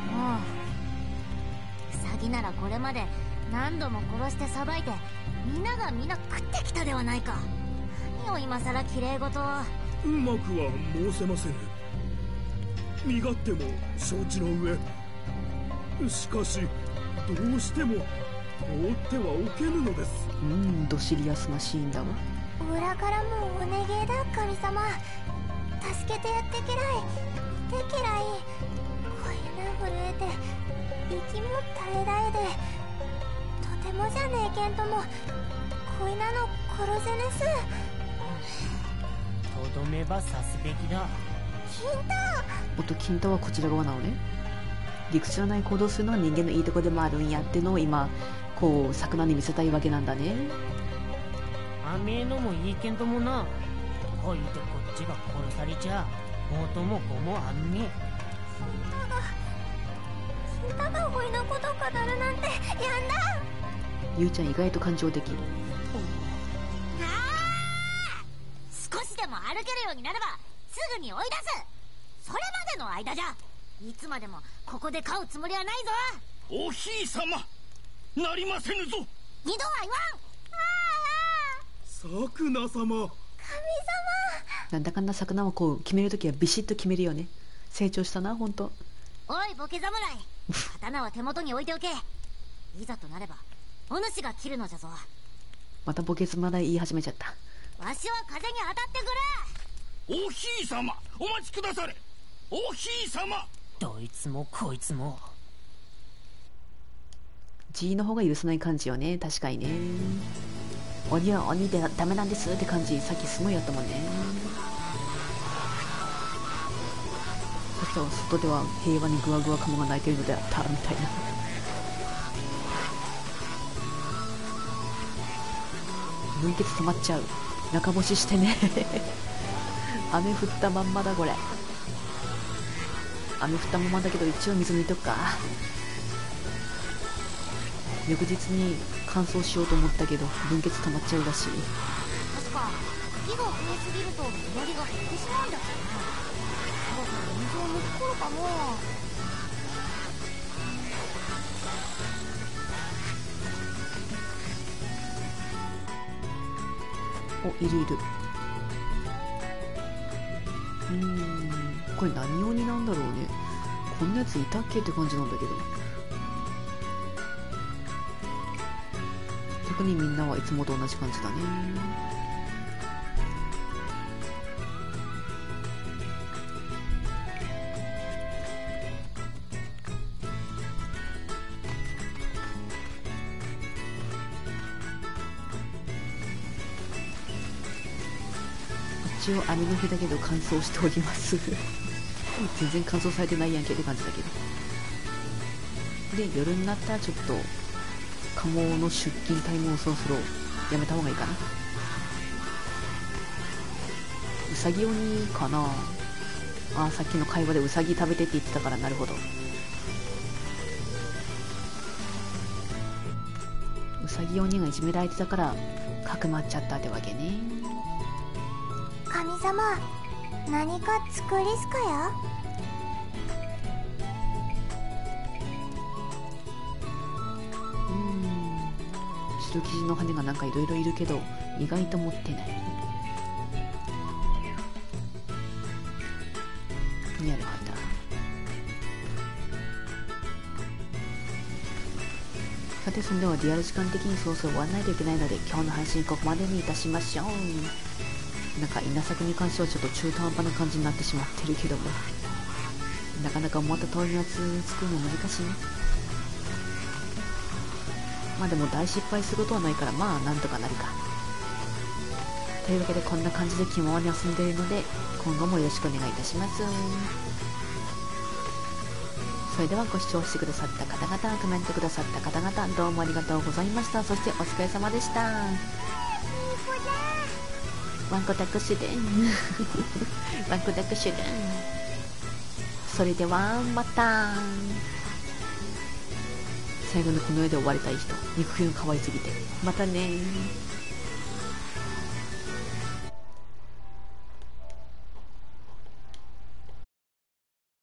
ウサギならこれまで何度も殺してさばいて皆が皆食ってきたではないか。何を今さらきれい事を。 うまくは申せませぬ。身勝手も承知の上、しかしどうしても放ってはおけぬのです。 ドシリアスなシーンだわ。 裏からもお願いだ神様。助けてやってけらい。でけらい。こいな震えて息も絶え絶えで、とてもじゃねえけんともこいなの殺せぬす。 とどめば刺すべきだ。 金太。 おっと、金太はこちら側なのね。理屈じゃない行動するのは人間のいいとこでもあるんやってのを今こう桜に見せたいわけなんだね。 あめえのもいいけんともな。ほいてこっちが殺されちゃ元も子もあんね。 金太がほいのこと語るなんてやんだ。 ゆうちゃん意外と感情的。 少しでも歩けるようになればすぐに追い出す。それまでの間じゃいつまでもここで飼うつもりはないぞ。 おひいさまなりませぬぞ。 二度は言わん。 さくな様。 なんだかんだ桜はこう決めるときはビシッと決めるよね。成長したな、ほんと。 おいボケ侍、刀は手元に置いておけ。いざとなればお主が切るのじゃぞ。 またボケ妻だ言い始めちゃった。 わしは風に当たってくれ。 おひいさまお待ちくだされ。おひいさま。 どいつもこいつも G の方が許さない感じよね。確かにね。鬼は鬼でダメなんですって感じさっきすごいやったもんね。そしたら外では平和にグワグワカモが鳴いてるのであったみたいな。分血止まっちゃう。中干ししてね雨降ったまんまだこれ。雨降ったままだけど一応水抜いとくか。翌日に乾燥しようと思ったけど分血止まっちゃうらしい。 確か火が増えすぎると煙が減ってしまうんだっけな。そろそろ水を抜く頃かも。 お、いるいる。これ何鬼なんだろうね。こんなやついたっけって感じなんだけど。特にみんなはいつもと同じ感じだね。 一応雨の日だけど乾燥しております全然乾燥されてないやんけって感じだけど。で夜になったらちょっとカモの出勤タイムをそろそろやめた方がいいかな。うさぎ鬼かなあ。さっきの会話でうさぎ食べてって言ってたから、なるほど。うさぎ鬼がいじめられてたからかくまっちゃったってわけね。 神様、何か作りすかや？ 白生地の羽がなんかいろいろいるけど意外と持ってない。なるほど。さて、それではリアル時間的にそろそろ終わらないといけないので、今日の配信ここまでにいたしましょう。なんか稲作に関してはちょっと中途半端な感じになってしまってるけども、なかなか思った通りのやつ作るの難しいね。まあでも大失敗することはないから、まあなんとかなるか。というわけでこんな感じで気ままに遊んでいるので、今後もよろしくお願いいたします。それではご視聴してくださった方々、コメントくださった方々、どうもありがとうございました。そしてお疲れ様でした。ワンコタクシュデンワンコタクシュデン。それではまた。最後にこの世で終わりたい人、肉球が可愛すぎてまたね。